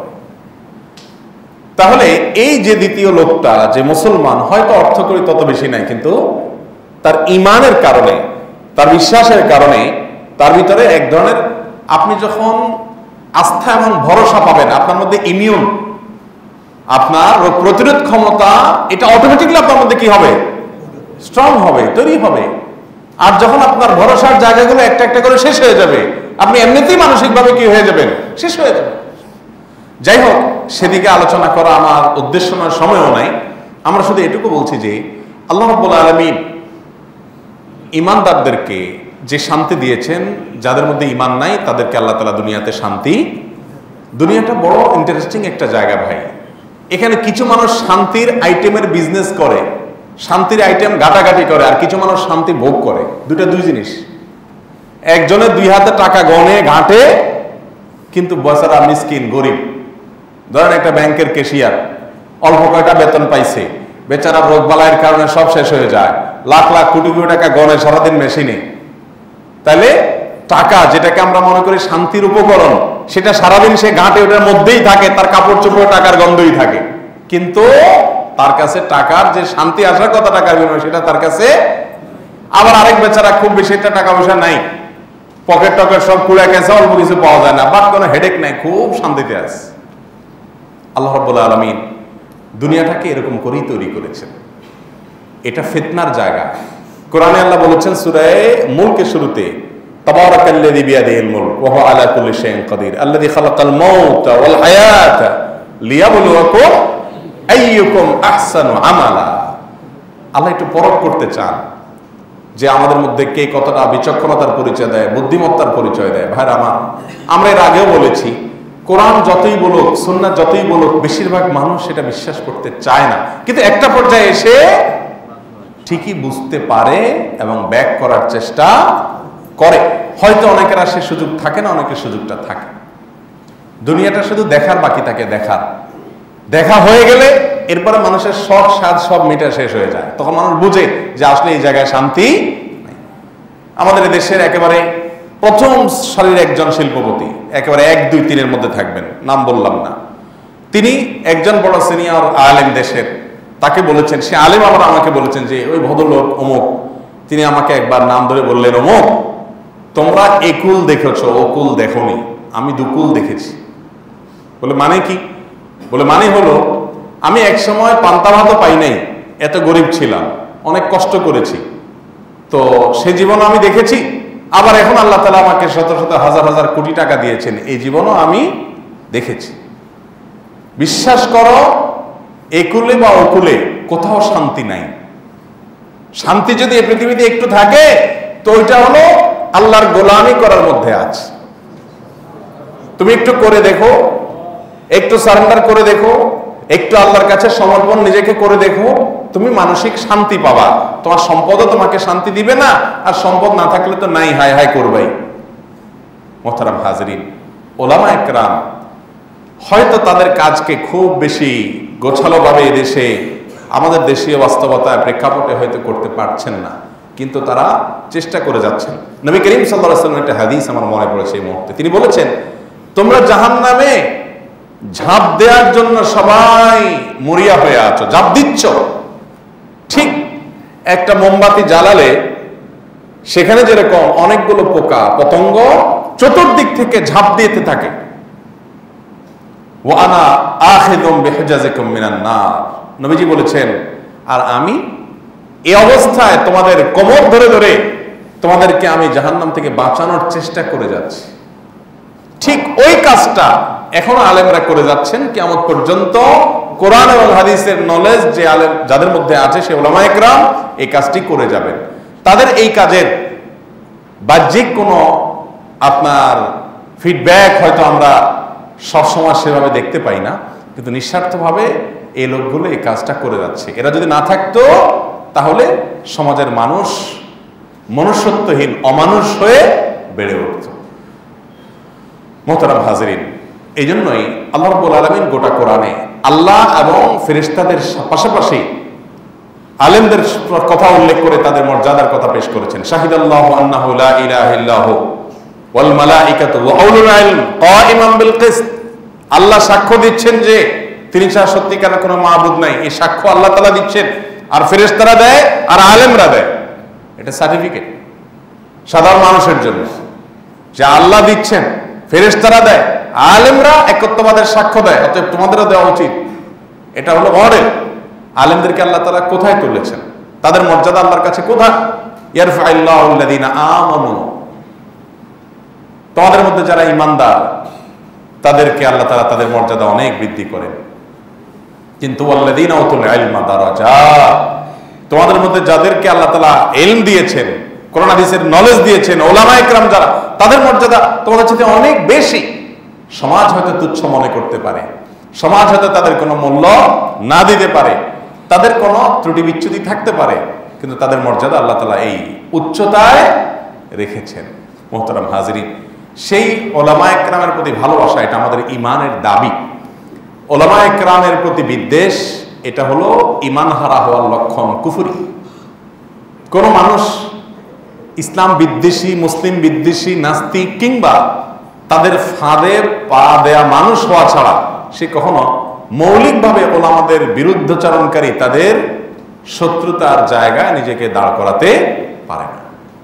[SPEAKER 1] তাহলে এই যে দ্বিতীয় লোকটা, যে মুসলমান, হয়তো অর্থ করি তত বেশি নাই, কিন্তু তার ইমানের কারণে, তার বিশ্বাসের কারণে তার ভিতরে এক ধরনের, আপনি যখন আস্থা এবং ভরসা পাবেন, আপনার মধ্যে ইমিউন, আপনার রোগ প্রতিরোধ ক্ষমতা, এটা অটোমেটিকলি আপনার মধ্যে কি হবে? স্ট্রং হবে, তৈরি হবে। আর যখন আপনার ভরসার জায়গাগুলো একটা একটা করে শেষ হয়ে যাবে, আপনি এমনিতেই মানসিকভাবে কি হয়ে যাবেন? শেষ হয়ে যাবে। যাই হোক, সেদিকে আলোচনা করা আমার উদ্দেশ্য নয়, সময়ও নাই। আমরা শুধু এটুকু বলছি যে আল্লাহ রাব্বুল আলামিন ঈমানদারদেরকে যে শান্তি দিয়েছেন, যাদের মধ্যে ঈমান নাই তাদেরকে আল্লাহ তাআলা দুনিয়াতে শান্তি। দুনিয়াটা বড় ইন্টারেস্টিং একটা জায়গা ভাই। এখানে কিছু মানুষ শান্তির আইটেমের বিজনেস করে, শান্তির আইটেম ঘাটাঘাটি করে, আর কিছু মানুষ শান্তি ভোগ করে। দুটা দুই জিনিস। একজনের দুই হাতে টাকা গনে ঘাটে, কিন্তু বেচারা মিসকিন, গরিব। ধরেন একটা ব্যাংকের ক্যাশিয়ার, অল্প কয়টা বেতন পাইছে, বেচারা রোগবালাইয়ের কারণে সব শেষ হয়ে যায়, লাখ লাখ কোটি কোটি টাকা গনে সারাদিন মেশিনে। তাহলে টাকা, যেটাকে আমরা মনে করি শান্তির উপকরণ, সেটা সারাদিন সে ঘাটে, ওটার মধ্যেই থাকে, তার কাপড় চোপড় টাকার গন্ধই থাকে। কিন্তু তার কাছে টাকার যে শান্তি আসার কথা, টাকার বিনিময়ে, সেটা তার কাছে। আবার আরেক বেচারা খুব বেশি একটা টাকা পয়সা নাই, পকেট টকেট সব কুড়ে গেছে, অল্প কিছু পাওয়া যায় না, বাট কোনো হেডেক নাই, খুব শান্তিতে আছে। আল্লাহ রাব্বুল আলামিন দুনিয়াটাকে এরকম করেই তৈরি করেছেন। এটা ফিতনার জায়গা। কোরআনে আল্লাহ বলেছেন সূরা মুলকের শুরুতে, তাবারাকাল্লাযী বিয়াদিহিল মুলক ওয়া হুয়া আলা কুল্লি শাইইন কাদির আল্লাযী খালাকাল মাউতা ওয়াল হায়াতা লিয়াবলুয়াকুম আইয়ুকুম আহসানু আমালা। আল্লাহ একটু পরখ করতে চান যে আমাদের মধ্যে কে কতটা বিচক্ষণতার পরিচয় দেয়, বুদ্ধিমত্তার পরিচয় দেয়। ভাইরা আমার, আমরা এর আগেও বলেছি, কোরআন যতই বলুক, সুন্নাহ যতই বলুক, বেশিরভাগ মানুষ সেটা বিশ্বাস করতে চায় না, কিন্তু একটা পর্যায়ে এসে ঠিকই বুঝতে পারে এবং ব্যাক করার চেষ্টা করে। হয়তো অনেকের সে সুযোগ থাকে না, অনেকের সুযোগটা থাকে। দুনিয়াটা শুধু দেখার বাকি থাকে, দেখার দেখা হয়ে গেলে এরপরে মানুষের শখ স্বাদ সব মিটা শেষ হয়ে যায়, তখন মানুষ বুঝে যে আসলে এই জায়গায় শান্তি নাই। আমাদের দেশের একেবারে প্রথম সারির একজন শিল্পপতি, একেবারে এক দুই তিনের মধ্যে থাকবেন, নাম বললাম না, তিনি একজন বড় সিনিয়র আলেম দেশের, তাকে বলেছেন, সে আলেম আবার আমাকে বলেছেন যে ওই ভদ্রলোক অমুক, তিনি আমাকে একবার নাম ধরে বললেন, অমুক তোমরা একুল দেখেছো, ওকুল দেখোনি, আমি দুকুল দেখেছি। বলে মানে কি? বলে মানে হলো আমি এক সময় পান্তা ভাতও পাই নাই, এত গরিব ছিলাম, অনেক কষ্ট করেছি, তো সে জীবন আমি দেখেছি। আবার এখন আল্লাহ তাআলা আমাকে শত শত হাজার হাজার কোটি টাকা দিয়েছেন, এই জীবনও আমি দেখেছি। বিশ্বাস করো, একুলে বা ওকুলে কোথাও শান্তি নাই। শান্তি যদি এই পৃথিবীতে একটু থাকে তো ওইটা হলো আল্লাহর গোলামি করার মধ্যে আছে। তুমি একটু করে দেখো, একটু সারেন্ডার করে দেখো, একটু আল্লাহর কাছে সমর্পণ নিজেকে করে দেখো, তুমি মানসিক শান্তি পাবা। তোমার সম্পদও তোমাকে শান্তি দিবে না, আর সম্পদ না থাকলে তো নাই হাই হাই করবাই। মোহতারাম হাজরিন, ওলামা একরাম হয়তো তাদের কাজকে খুব বেশি গোছালোভাবে এদেশে আমাদের দেশীয় বাস্তবতায় প্রেক্ষাপটে হয়তো করতে পারছেন না, কিন্তু তারা চেষ্টা করে যাচ্ছেন। নবী করিম সাল্লাল্লাহু আলাইহি ওয়াসাল্লামের একটা হাদিস আমার মনে পড়েছে এই মুহূর্তে। তিনি বলেছেন, তোমরা জাহান্নামে ঝাঁপ দেওয়ার জন্য সবাই মরিয়া হয়ে আছো, ঝাঁপ দিচ্ছ। ঠিক একটা মোমবাতি জ্বালালে সেখানে যেরকম অনেকগুলো পোকা পতঙ্গ চতুর্দিক থেকে ঝাঁপ দিতে থাকে, ওয়ানা আখিযুম বিহুজাজিকুম মিনান নার, নবীজি বলেছেন, আর আমি এই অবস্থায় তোমাদের কোমর ধরে ধরে তোমাদেরকে আমি জাহান্নাম থেকে বাঁচানোর চেষ্টা করে যাচ্ছি। ঠিক ওই কাজটা এখনো আলেমরা করে যাচ্ছেন কিয়ামত পর্যন্ত। কোরআন এবং হাদিসের নলেজ যে আলেম যাদের মধ্যে আছে, সে উলামা একরাম এই কাজটি করে যাবেন। তাদের এই কাজের বাহ্যিক কোনো আপনার ফিডব্যাক হয়তো আমরা সবসময় সেভাবে দেখতে পাই না, কিন্তু নিঃস্বার্থভাবে এই লোকগুলো এই কাজটা করে যাচ্ছে। এরা যদি না থাকতো তাহলে সমাজের মানুষ মনুষ্যত্বহীন অমানুষ হয়ে বেড়ে উঠত। মোহতারাম হাজরিন, এই জন্যই আল্লাহ রাব্বুল আলামিন গোটা কোরআনে আল্লাহ এবং ফেরেশতাদের পাশাপাশি আলেমদের কথা উল্লেখ করে তাদের মর্যাদার কথা পেশ করেছেন। শাহিদাল্লাহু আন্নাহু লা ইলাহা ইল্লাহু ওয়াল মালাইকাতু ওয়া উলুল ইলম কাইমান বিল কিসত। আল্লাহ সাক্ষ্য দিচ্ছেন যে তিনি ছাড়া সত্যিকার কোনো মাবুদ নাই, এই সাক্ষ্য আল্লাহ তাআলা দিচ্ছেন, আর ফেরেশতারা দেয়, আর আলেমরা দেয়। এটা সার্টিফিকেট সাধারণ মানুষের জন্য যে আল্লাহ দিচ্ছেন, ফেরেশতারা দেয়, আলেমরা একত্ববাদের সাক্ষ্য দেয়, অতএব তোমাদেরও দেওয়া উচিত। এটা হলো মডেল। আলেমদেরকে আল্লাহ তাআলা কোথায় তুলেছেন, তাদের মর্যাদা আল্লাহর কাছে কোথায়? ইয়ারফাইল্লাহু আল্লাযীনা আমানু, তোমাদের মধ্যে যারা ঈমানদার তাদেরকে আল্লাহ তাআলা তাদের মর্যাদা অনেক বৃদ্ধি করেন। কিন্তু ওয়াল্লাযীনা উতুল ইলমা দারাজাত, তোমাদের মধ্যে যাদেরকে আল্লাহ তাআলা ইলম দিয়েছেন, কোরআন হাদিসের নলেজ দিয়েছেন, ওলামা একরাম যারা, তাদের মর্যাদা তোমাদের চেয়ে অনেক বেশি। সমাজ হয়তো তুচ্ছ মনে করতে পারে, সমাজ হয়তো তাদের কোনো মূল্য না দিতে পারে, তাদের কোনো ত্রুটি বিচ্যুতি থাকতে পারে, কিন্তু তাদের মর্যাদা আল্লাহ তাআলা এই উচ্চতায় রেখেছেন। মুহতারাম হাজরিন, সেই ওলামা একরামের প্রতি ভালোবাসা, এটা আমাদের ঈমানের দাবি। ওলামা একরামের প্রতি বিদ্বেষ, এটা হলো ঈমান হারা হওয়ার লক্ষণ, কুফরি। কোন মানুষ ইসলাম বিদ্বেষী, মুসলিম বিদ্বেষী, নাস্তিক কিংবা তাদের ফাঁদে পা দেয়া মানুষ হওয়া ছাড়া সে কখনো মৌলিকভাবে ওলামাদের বিরুদ্ধচারণকারী, তাদের শত্রুতার জায়গায় নিজেকে দাঁড় করাতে পারে না।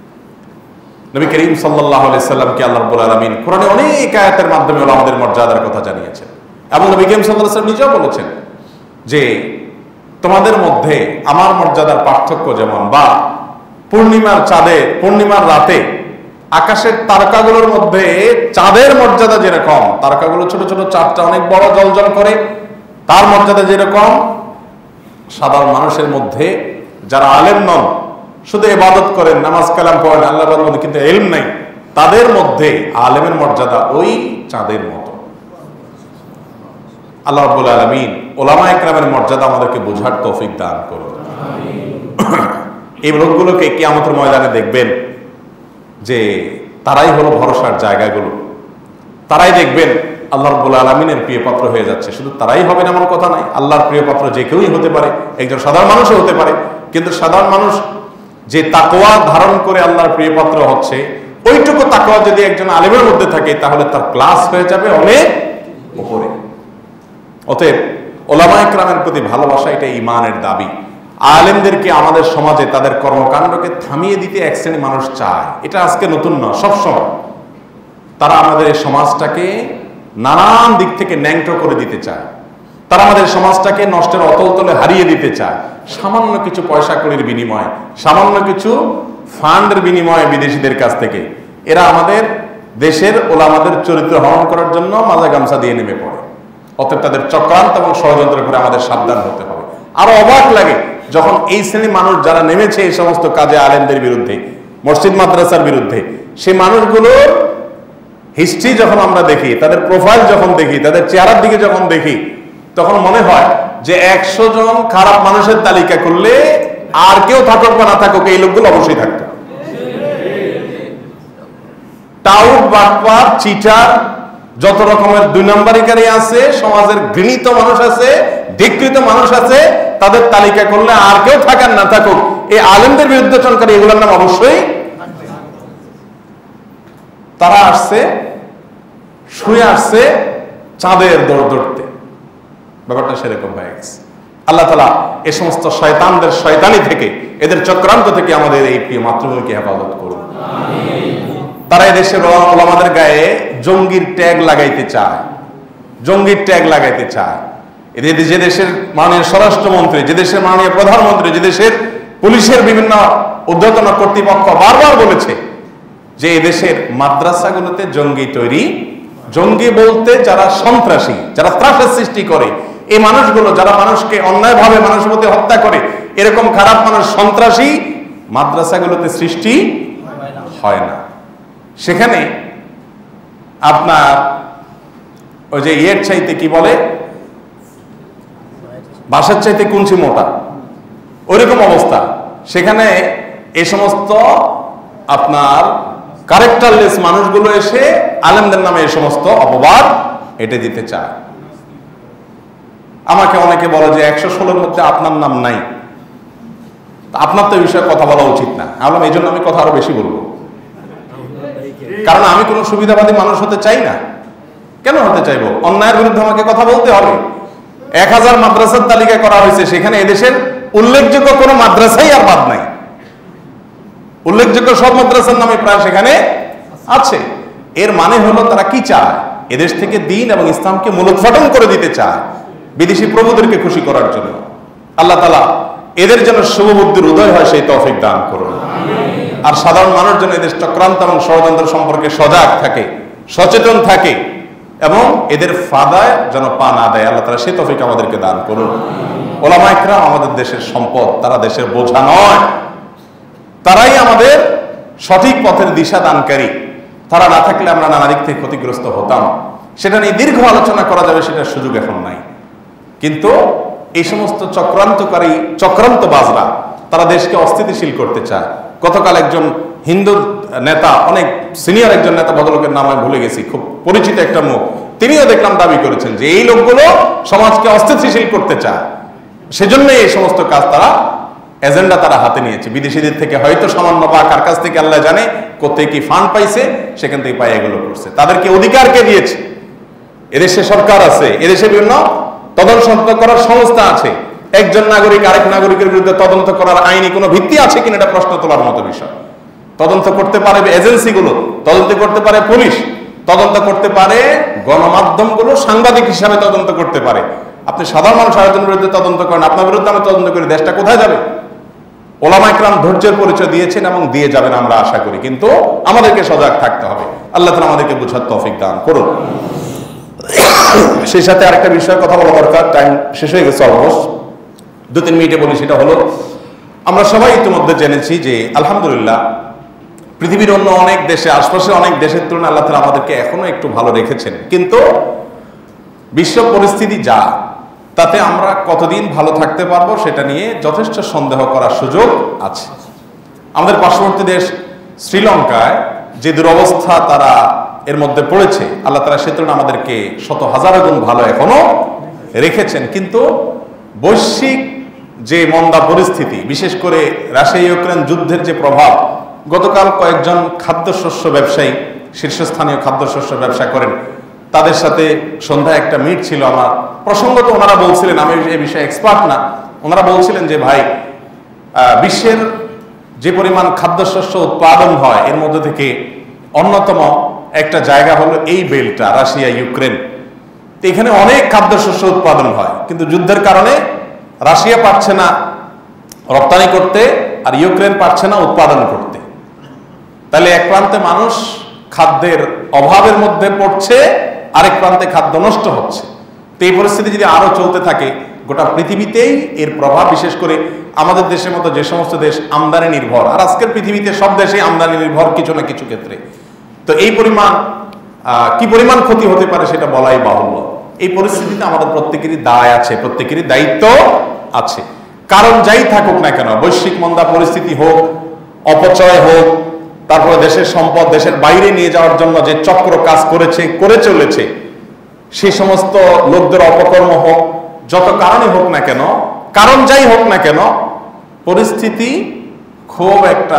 [SPEAKER 1] নবী করিম সাল্লাল্লাহু আলাইহি সাল্লামকে আল্লাহ রাব্বুল আলামিন কোরআনে অনেক আয়াতের মাধ্যমে ওলামাদের মর্যাদার কথা জানিয়েছেন, এবং নবী করিম সাল্লাল্লাহু আলাইহি সাল্লাম নিজেও বলেছেন যে তোমাদের মধ্যে আমার মর্যাদার পার্থক্য যেমন, বা পূর্ণিমার চাঁদে পূর্ণিমার রাতে আকাশের তারকাগুলোর মধ্যে চাঁদের মর্যাদা যেরকম, তারকাগুলো ছোট ছোট, চাঁদটা অনেক বড় জলজল করে, তার মর্যাদা যেরকম সাধারণ মানুষের মধ্যে যারা আলেম নন, শুধু ইবাদত করেন, নামাজ কালাম পড়েন, আল্লাহ বলেন, কিন্তু ইলম নাই, তাদের মধ্যে আলেমের মর্যাদা ওই চাঁদের মতো। আল্লাহ রাব্বুল আলামিন উলামা ইকরামের মর্যাদা আমাদেরকে বোঝার তৌফিক দান করুন। এই লোকগুলোকে কিয়ামতের ময়দানে দেখবেন যে তারাই হলো ভরসার জায়গাগুলো, তারাই দেখবেন আল্লাহ রাব্বুল আলামিনের প্রিয় পাত্র হয়ে যাচ্ছে। শুধু তারাই হবেন এমন কথা নাই, আল্লাহর প্রিয় পাত্র যে কেউই হতে পারে, একজন সাধারণ মানুষও হতে পারে। কিন্তু সাধারণ মানুষ যে তাকওয়া ধারণ করে আল্লাহর প্রিয় পাত্র হচ্ছে, ওইটুকু তাকওয়া যদি একজন আলেমের মধ্যে থাকে তাহলে তার ক্লাস হয়ে যাবে অনেক উপরে। অতএব উলামা ইকরামের প্রতি ভালোবাসা এটা ঈমানের দাবি। আলেমদেরকে আমাদের সমাজে তাদের কর্মকাণ্ডকে থামিয়ে দিতে এক শ্রেণী মানুষ চায়, এটা আজকে নতুন নয়, সবসময় তারা আমাদের এই সমাজটাকে নানান দিক থেকে ন্যাংটো করে দিতে চায়, তারা আমাদের সমাজটাকে নষ্টের অতল তলে হারিয়ে দিতে চায়। সামান্য কিছু পয়সা কড়ির বিনিময়ে, সামান্য কিছু ফান্ডের বিনিময়ে বিদেশিদের কাছ থেকে এরা আমাদের দেশের ওলামাদের চরিত্র হরণ করার জন্য মাজা গামছা দিয়ে নেমে পড়ে। অতএব তাদের চক্রান্ত এবং ষড়যন্ত্রের উপরে আমাদের সাবধান হতে হবে। আরো অবাক লাগে যখন এই শ্রেণী মানুষ যারা নেমেছে এই সমস্ত কাজে আলেমদের বিরুদ্ধে, মসজিদ মাদ্রাসার বিরুদ্ধে, সেই মানুষগুলোর হিস্ট্রি যখন আমরা দেখি, তাদের প্রোফাইল যখন দেখি, তাদের চেহারার দিকে যখন দেখি, তখন মনে হয় যে একশো জন খারাপ মানুষের তালিকা করলে আর কেউ থাকুক বা না থাকুক এই লোকগুলো অবশ্যই থাকতো। টাউট, বাটপার, চিটার, যত রকমের দুই নম্বরিকারী আছে, সমাজের ঘৃণিত মানুষ আছে, ধিকৃত মানুষ আছে, তাদের তালিকা করলে আর কেউ থাকার না থাকুক এই আলেমদের বিরুদ্ধে চলকারী এগুলোর নাম অবশ্যই। তারা আসছে, শুয়ে আসছে চাঁদের দৌড় ধরতে, ব্যাপারটা সেরকম হয়ে গেছে। আল্লাহ তাআলা এই সমস্ত শয়তানদের শয়তানি থেকে, এদের চক্রান্ত থেকে আমাদের এই প্রিয় মাতৃভূমিকে হেফাজত করুন। তারা এদেশের ওলামাদের গায়ে জঙ্গির ট্যাগ লাগাইতে চায়, জঙ্গির ট্যাগ লাগাইতে চায়। এদের যে দেশের মাননীয় স্বরাষ্ট্রমন্ত্রী, যে দেশের মাননীয় প্রধানমন্ত্রী, যে দেশের পুলিশের বিভিন্ন ঊর্ধ্বতন কর্তৃপক্ষ বারবার বলেছে যে এদেশের মাদ্রাসাগুলোতে জঙ্গি তৈরি, জঙ্গি বলতে যারা সন্ত্রাসী, যারা ত্রাসের সৃষ্টি করে, এই মানুষগুলো যারা মানুষকে অন্যায়ভাবে মানুষের মধ্যে হত্যা করে, এরকম খারাপ মানুষ সন্ত্রাসী মাদ্রাসাগুলোতে সৃষ্টি হয় না। সেখানে আপনার ওই যে ইয়ের চাইতে কি বলে, বাসার চাইতে কুঞ্চি মোটা, ওইরকম অবস্থা। সেখানে এই সমস্ত আপনার ক্যারেক্টারলেস মানুষগুলো এসে আলেমদের নামে এই সমস্ত অপবাদ এটে দিতে চায়। আমাকে অনেকে বলে যে একশো ষোলোর মধ্যে আপনার নাম নাই, আপনার তো এই বিষয়ে কথা বলা উচিত না। আমি এই জন্য আমি কথা আরো বেশি বলবো, কারণ আমি কোনো সুবিধাবাদী মানুষ হতে চাই না। কেন হতে চাইবো? অন্যায়ের বিরুদ্ধে আমাকে কথা বলতে হবে। এক হাজার মাদ্রাসার তালিকা করা হয়েছে, সেখানে এদেশের উল্লেখযোগ্য কোনো মাদ্রাসাই আর বাদ নাই। উল্লেখযোগ্য সব মাদ্রাসার নামে প্রায় সেখানে আছে। এর মানে হলো তারা কি চায়? এদেশ থেকে দ্বীন এবং ইসলামকে মূলোৎপাটন করে দিতে চায়, বিদেশি প্রভুদেরকে খুশি করার জন্য। আল্লাহ তাআলা এদের যেন শুভবুদ্ধির উদয় হয় সেই তৌফিক দান করুন। আর সাধারণ মানুষ যেন এদের চক্রান্ত এবং ষড়যন্ত্র সম্পর্কে সজাগ থাকে, সচেতন থাকে এবং এদের ফাঁদায় যেন পা না দেয়। আল্লাহ তাআলা সেই তৌফিক আমাদেরকে দান করুন। ওলামা ইকরাম আমাদের দেশের সম্পদ, তারা দেশের বোঝা নয়, তারাই আমাদের সঠিক পথের দিশা দানকারী। তারা না থাকলে আমরা নানা দিক থেকে ক্ষতিগ্রস্ত হতাম। সেটা নিয়ে দীর্ঘ আলোচনা করা যাবে, সেটার সুযোগ এখন নাই। কিন্তু এই সমস্ত চক্রান্তকারী চক্রান্তবাজরা তারা দেশকে অস্থিতিশীল করতে চায়। গতকাল একজন হিন্দু নেতা, অনেক সিনিয়র একজন নেতা, ভদ্রলোকের নাম আমি ভুলে গেছি, খুব পরিচিত একটা মুখ, তিনিও দেখলাম দাবি করেছেন যে এই লোকগুলো সমাজকে অস্থিতিশীল করতে চায়। সেজন্যই এই সমস্ত কাজ তারা এজেন্ডা তারা হাতে নিয়েছে। বিদেশিদের থেকে হয়তো সামান্য বা কার কাছ থেকে আল্লাহ জানে কোথায় কি ফান্ড পাইছে, সেখান থেকে পাই এগুলো করছে। তাদেরকে অধিকার কে দিয়েছে? এদেশে সরকার আছে, এদেশে বিভিন্ন তদন্ত করার সংস্থা আছে। একজন নাগরিক আরেক নাগরিকের বিরুদ্ধে তদন্ত করার আইনি কোনো ভিত্তি আছে কিনা এটা প্রশ্ন তোলার মতো বিষয়। তদন্ত করতে পারে এজেন্সিগুলো, তদন্ত করতে পারে পুলিশ, তদন্ত করতে পারে গণমাধ্যমগুলো, সাংবাদিক হিসাবে তদন্ত করতে পারে। আপনি সাধারণ মানুষ আরেকজনের বিরুদ্ধে তদন্ত করেন, আপনার বিরুদ্ধে আমি তদন্ত করি, দেশটা কোথায় যাবে? ওলামা ইকরাম ধৈর্যের পরিচয় দিয়েছেন এবং দিয়ে যাবেন আমরা আশা করি, কিন্তু আমাদেরকে সজাগ থাকতে হবে। আল্লাহ তাআলা আমাদেরকে বুঝার তৌফিক দান করুন। সেই সাথে আরেকটা বিষয়ে কথা বলা দরকার, টাইম শেষ হয়ে গেছে অলমোস্ট, দু তিন মিনিটে বলি। সেটা হলো, আমরা সবাই ইতিমধ্যে জেনেছি যে আলহামদুলিল্লাহ পৃথিবীর অন্য অনেক দেশে, আশপাশে অনেক দেশের তুলনায় আল্লাহ তাআলা আমাদেরকে এখনো একটু ভালো রেখেছেন, কিন্তু বিশ্ব পরিস্থিতি যা, তাতে আমরা কতদিন ভালো থাকতে পারবো সেটা নিয়ে যথেষ্ট সন্দেহ করার সুযোগ আছে। আমাদের পার্শ্ববর্তী দেশ শ্রীলঙ্কায় যে দুরবস্থা তারা এর মধ্যে পড়েছে, আল্লাহ তাআলা সে তুলনায় আমাদেরকে শত হাজার গুণ ভালো এখনো রেখেছেন। কিন্তু বৈশ্বিক যে মন্দা পরিস্থিতি, বিশেষ করে রাশিয়া ইউক্রেন যুদ্ধের যে প্রভাব, গতকাল কয়েকজন খাদ্যশস্য ব্যবসায়ী, শীর্ষস্থানীয় খাদ্যশস্য ব্যবসা করেন, তাদের সাথে সন্ধ্যায় একটা মিট ছিল আমার। প্রসঙ্গত ওনারা বলছিলেন, আমি এই বিষয়ে এক্সপার্ট না, ওনারা বলছিলেন যে ভাই, বিশ্বের যে পরিমাণ খাদ্যশস্য উৎপাদন হয় এর মধ্যে থেকে অন্যতম একটা জায়গা হলো এই বেলটা, রাশিয়া ইউক্রেন। তো এখানে অনেক খাদ্যশস্য উৎপাদন হয়, কিন্তু যুদ্ধের কারণে রাশিয়া পারছে না রপ্তানি করতে, আর ইউক্রেন পারছে না উৎপাদন করতে। তাহলে এক প্রান্তে মানুষ খাদ্যের অভাবের মধ্যে পড়ছে, আরেক প্রান্তে খাদ্য নষ্ট হচ্ছে। তো এই পরিস্থিতি যদি আরো চলতে থাকে, গোটা পৃথিবীতেই এর প্রভাব, বিশেষ করে আমাদের দেশের মতো যে সমস্ত দেশ আমদানি নির্ভর, আর আজকের পৃথিবীতে সব দেশেই আমদানি নির্ভর কিছু না কিছু ক্ষেত্রে, তো এই পরিমাণ কি পরিমাণ ক্ষতি হতে পারে সেটা বলাই বাহুল্য। এই পরিস্থিতিতে আমাদের প্রত্যেকেরই দায় আছে, প্রত্যেকেরই দায়িত্ব আছে। কারণ যাই থাকুক না কেন, বৈশ্বিক মন্দা পরিস্থিতি হোক, অপচয় হোক, তারপরে দেশের সম্পদ দেশের বাইরে নিয়ে যাওয়ার জন্য যে চক্র কাজ করেছে করে চলেছে, সেই সমস্ত লোকদের অপকর্ম হোক, যত কারণে হোক না কেন, কারণ যাই হোক না কেন, পরিস্থিতি খুব একটা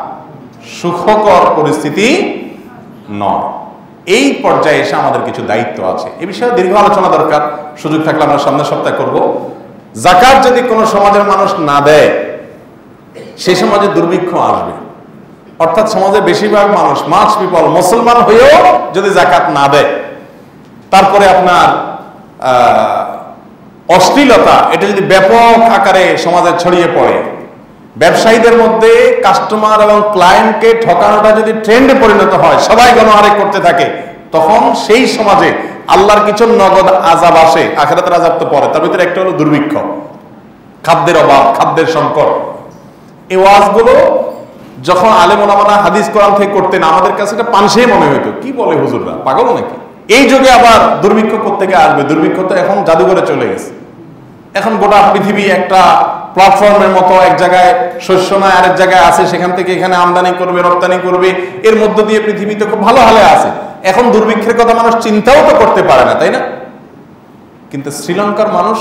[SPEAKER 1] সুখকর পরিস্থিতি নয়। এই পর্যায়ে এসে আমাদের কিছু দায়িত্ব আছে। এ বিষয়ে দীর্ঘ আলোচনা দরকার, সুযোগ থাকলে আমরা সামনের সপ্তাহে করব। যাকাত যদি কোনো সমাজের মানুষ না দেয়, সেই সমাজে দুর্ভিক্ষ আসবে। অর্থাৎ সমাজের বেশিরভাগ মানুষ, মাস পিপল, মুসলমান হয়েও যদি যাকাত না দেয়, তারপরে আপনার অশ্লীলতা এটা যদি ব্যাপক আকারে সমাজে ছড়িয়ে পড়ে, ব্যবসায়ীদের মধ্যে কাস্টমার এবং ক্লায়েন্টকে ঠকানোটা যদি ট্রেন্ডে পরিণত হয়, সবাই গণহারে করতে থাকে, তখন সেই সমাজে আল্লাহর কিছু নগদ আযাব আসে। আখিরাতের আযাব তো পরে, তার ভিতরে একটা হলো দুর্ভিক্ষ, খাদ্যের অভাব, খাদ্যের সংকট। এই ওয়াজগুলো যখন আলেম ওলামারা হাদিস কোরআন থেকে করতেন, আমাদের কাছে এটা পানসেই মনে হইতো, কি বলে হুজুররা, পাগল নাকি? এই যুগে আবার দুর্ভিক্ষ কোত্থেকে আসবে? দুর্ভিক্ষ তো এখন জাদুঘরে চলে গেছে। এখন গোটা পৃথিবী একটা প্ল্যাটফর্মের মতো, এক জায়গায় শস্য নয় আরেক জায়গায় আছে, সেখান থেকে এখানে আমদানি করবে, রপ্তানি করবে, এর মধ্য দিয়ে পৃথিবী তো খুব ভালো হালে আছে। এখন দুর্ভিক্ষের কথা মানুষ চিন্তাও তো করতে পারে না, তাই না? কিন্তু শ্রীলঙ্কার মানুষ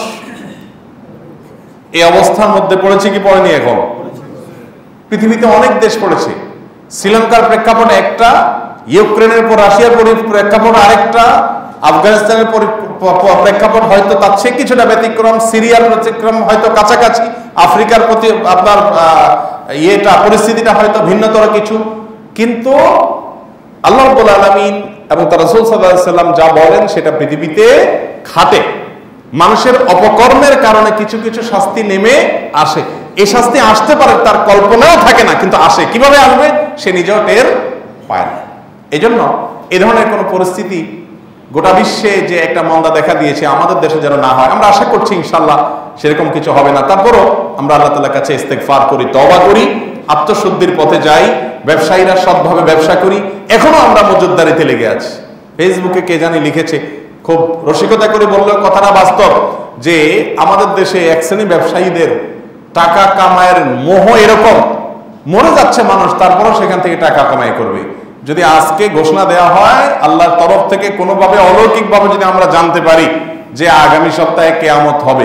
[SPEAKER 1] এই অবস্থার মধ্যে পড়েছে কি পড়েনি? এখন পৃথিবীতে অনেক দেশ পড়েছে। শ্রীলঙ্কার প্রেক্ষাপটে একটা, ইউক্রেনের পর রাশিয়ার প্রেক্ষাপট আরেকটা, আফগানিস্তানের প্রেক্ষাপট হয়তো তার চেয়ে কিছুটা ব্যতিক্রম, সিরিয়ার ব্যতিক্রম হয়তো কাছাকাছি, আফ্রিকার প্রতি আপনার ইয়েটা পরিস্থিতিটা হয়তো ভিন্নতর কিছু। কিন্তু আল্লাহ রাব্বুল আলামিন এবং তার রাসূল সাল্লাল্লাহু আলাইহি সাল্লাম যা বলেন সেটা পৃথিবীতে খাটে। মানুষের অপকর্মের কারণে কিছু কিছু শাস্তি নেমে আসে। এই শাস্তি আসতে পারে, তার কল্পনাও থাকে না, কিন্তু আসে। কিভাবে আসবে সে নিজেও টের পায় না। এই জন্য এ ধরনের কোনো পরিস্থিতি গোটা বিশ্বে যে একটা মন্দা দেখা দিয়েছে, আমাদের দেশে যেন না হয়। আমরা আশা করছি ইনশাল্লাহ সেরকম কিছু হবে না। তারপরও আমরা আল্লাহ তাআলার কাছে ইস্তেগফার করি, তওবা করি, আত্মশুদ্ধির পথে যাই, ব্যবসায়ীরা সৎভাবে ব্যবসা করি। এখনো আমরা মজুদদারিতে লেগে আছি। ফেসবুকে কে জানি লিখেছে, খুব রসিকতা করে বললেও কথাটা বাস্তব, যে আমাদের দেশে এক শ্রেণী ব্যবসায়ীদের টাকা কামায়ের মোহ এরকম, মরে যাচ্ছে মানুষ, তারপরও সেখান থেকে টাকা কামাই করবে। যদি আজকে ঘোষণা দেওয়া হয় আল্লাহর তরফ থেকে, কোনোভাবে অলৌকিকভাবে যদি আমরা জানতে পারি যে আগামী সপ্তাহে কিয়ামত হবে,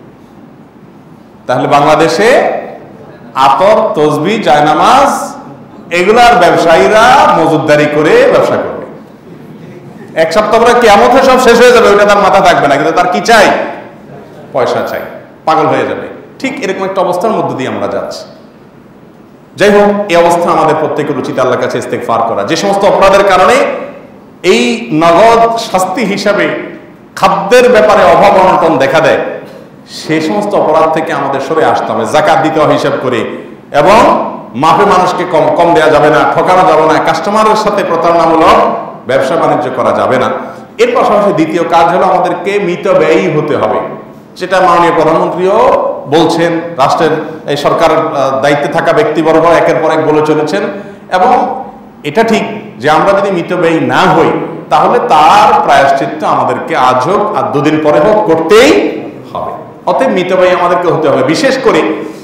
[SPEAKER 1] তাহলে বাংলাদেশে আতর, তসবিহ, জায়নামাজ এগুলার ব্যবসায়ীরা মজুদদারি করে ব্যবসা করবে। এক সপ্তাহ পরে কিয়ামতে সব শেষ হয়ে যাবে, ওইটা তার মাথা থাকবে না, কিন্তু তার কি চাই? পয়সা চাই, পাগল হয়ে যাবে। ঠিক এরকম একটা অবস্থার মধ্যে দিয়ে আমরা যাচ্ছি। যাই হোক, এই অবস্থা আমাদের প্রত্যেকের উচিত আল্লাহর কাছে ইস্তেগফার করা। যে সমস্ত অপরাধের কারণে এই নগদ শাস্তি হিসাবে খাদ্যের ব্যাপারে অভাব অনটন দেখা দেয়, সেই সমস্ত অপরাধ থেকে আমাদের সরে আসতে হবে, যাকাত দিতে হবে হিসাব করে, এবং মাপে মানুষকে কম কম দেওয়া যাবে না, ঠকানো যাবে না, কাস্টমারের সাথে প্রতারণামূলক ব্যবসা বাণিজ্য করা যাবে না। এর পাশাপাশি দ্বিতীয় কাজ হলো আমাদেরকে মিতব্যয়ী হতে হবে, যেটা মাননীয় প্রধানমন্ত্রীও বলছেন, রাষ্ট্রের এই সরকার দায়িত্বে থাকা ব্যক্তিবর্গ একের পর এক বলে চলেছেন। এবং এটা ঠিক যে আমরা যদি মিতব্যয়ী না হই তাহলে তার প্রায়শ্চিত্ত আমাদেরকে আজ হোক আর দুদিন পরে হোক করতেই হবে। অতএব মিতব্যয়ী আমাদেরকে হতে হবে। বিশেষ করে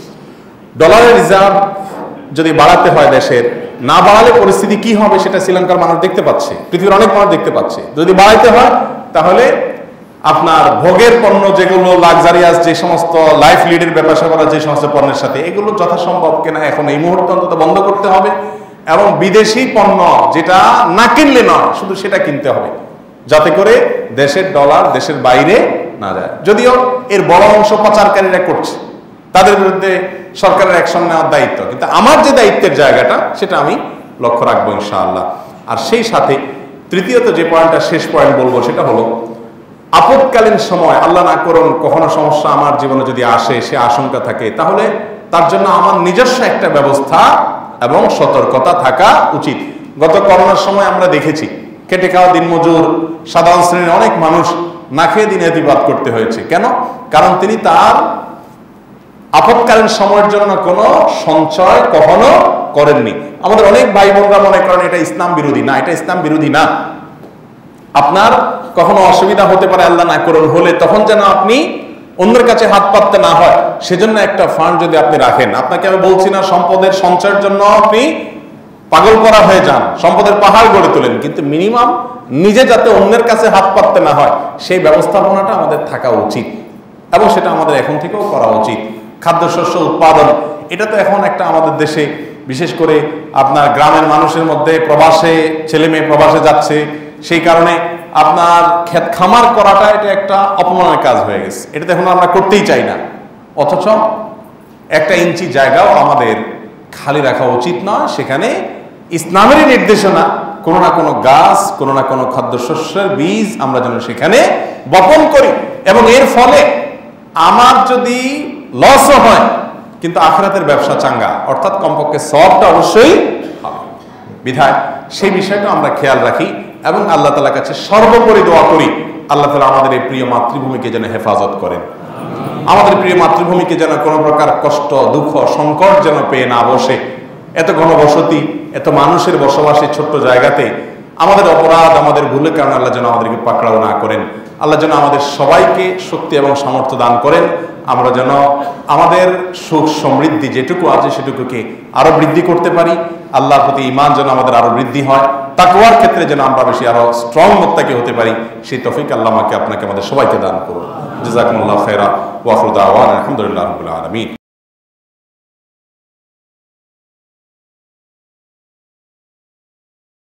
[SPEAKER 1] ডলারের রিজার্ভ যদি বাড়াতে হয় দেশের, না বাড়ালে পরিস্থিতি কি হবে সেটা শ্রীলঙ্কার মানুষ দেখতে পাচ্ছে, পৃথিবীর অনেক মানুষ দেখতে পাচ্ছে। যদি বাড়াইতে হয় তাহলে আপনার ভোগের পণ্য যেগুলো লাক্সারিয়াস, যে সমস্ত লাইফ লিডের ব্যবসা করা যে সমস্ত পণ্যের সাথে, এগুলো যথাসম্ভব কেনা এখন এই মুহূর্তে অন্তত বন্ধ করতে হবে। এবং বিদেশি পণ্য যেটা না কিনলে নয়, শুধু সেটা কিনতে হবে, যাতে করে দেশের ডলার দেশের বাইরে না যায়। যদিও এর বড় অংশ পাচারকারীরা করছে, তাদের বিরুদ্ধে সরকারের অ্যাকশন নেওয়ার দায়িত্ব, কিন্তু আমার যে দায়িত্বের জায়গাটা সেটা আমি লক্ষ্য রাখবো ইনশাআল্লাহ। আর সেই সাথে তৃতীয়ত যে পয়েন্টটা, শেষ পয়েন্ট বলবো, সেটা হলো আপৎকালীন সময়, আল্লাহ না করুন কখনো সমস্যা আমার জীবনে যদি আসে, সে আশঙ্কা থাকে, তাহলে তার জন্য আমার নিজস্ব একটা ব্যবস্থা এবং সতর্কতা থাকা উচিত। গত করোনার সময় আমরা দেখেছি খেটে খাওয়া দিনমজুর সাধারণ শ্রেণীর অনেক মানুষ না খেয়ে দিনে প্রতিবাদ করতে হয়েছে। কেন? কারণ তিনি তার আপৎকালীন সময়ের জন্য কোনো সঞ্চয় কখনো করেননি। আমাদের অনেক ভাই বোনরা মনে করেন এটা ইসলাম বিরোধী। না, এটা ইসলাম বিরোধী না। আপনার কখনো অসুবিধা হতে পারে, আল্লাহ না করুন হলে, তখন যেন আপনি অন্যের কাছে হাত পাততে না হয়, সেজন্য একটা ফান্ড যদি আপনি রাখেন। আপনাকে আমি বলছি না সম্পদের সঞ্চয়ের জন্য আপনি পাগল করা হয়ে যান, সম্পদের পাহাড় গড়ে তোলেন, কিন্তু মিনিমাম নিজে যাতে অন্যের কাছে হাত পাততে না হয় সেই ব্যবস্থাপনাটা আমাদের থাকা উচিত, এবং সেটা আমাদের এখন থেকেও করা উচিত। খাদ্যশস্য উৎপাদন, এটা তো এখন একটা আমাদের দেশে, বিশেষ করে আপনার গ্রামের মানুষের মধ্যে প্রবাসে, ছেলে মেয়ে প্রবাসে যাচ্ছে, সেই কারণে আপনার ক্ষেত খামার করাটা এটা একটা অপমানের কাজ হয়ে গেছে। এটা তো এখন আমরা করতেই চাই না, অথচ একটা ইঞ্চি জায়গাও আমাদের খালি রাখা উচিত নয়। সেখানে ইসলামেরই নির্দেশনা, কোনো না কোনো গাছ, কোনো না কোনো খাদ্যশস্যের বীজ আমরা যেন সেখানে বপন করি, এবং এর ফলে আমার যদি লসও হয় কিন্তু আখিরাতের ব্যবসা চাঙ্গা, অর্থাৎ কমপক্ষে সবটা অবশ্যই হবে। বিধায় সেই বিষয়টা আমরা খেয়াল রাখি এবং আল্লাহ তাআলার কাছে সর্বোপরি দোয়া করি আল্লাহ তাআলা আমাদের এই প্রিয় মাতৃভূমিকে যেন হেফাজত করেন, আমাদের প্রিয় মাতৃভূমিকে যেন কোনো প্রকার কষ্ট, দুঃখ, সংকট যেন পেয়ে না বসে। এত ঘনবসতি, এত মানুষের বসবাসের ছোট্ট জায়গাতে আমাদের অপরাধ, আমাদের ভুলের কারণে আল্লাহ যেন আমাদেরকে পাকড়াও না করেন। আল্লাহ যেন আমাদের সবাইকে শক্তি এবং সামর্থ্য দান করেন, আমরা যেন আমাদের সুখ সমৃদ্ধি যেটুকু আছে সেটুকুকে আরো বৃদ্ধি করতে পারি। আল্লাহর প্রতি ঈমান যেন আমাদের আরো বৃদ্ধি হয়, তাকওয়ার ক্ষেত্রে যেন আমরা বেশি আরো স্ট্রং মুত্তাকি হতে পারি, সেই তৌফিক আল্লাহ আমাকে আপনাকে আমাদের সবাইকে দান করুন। জাযাকুমুল্লাহু খাইরা ওয়া আখিরু দাওয়ানা আলহামদুলিল্লাহি রাব্বিল আলামিন।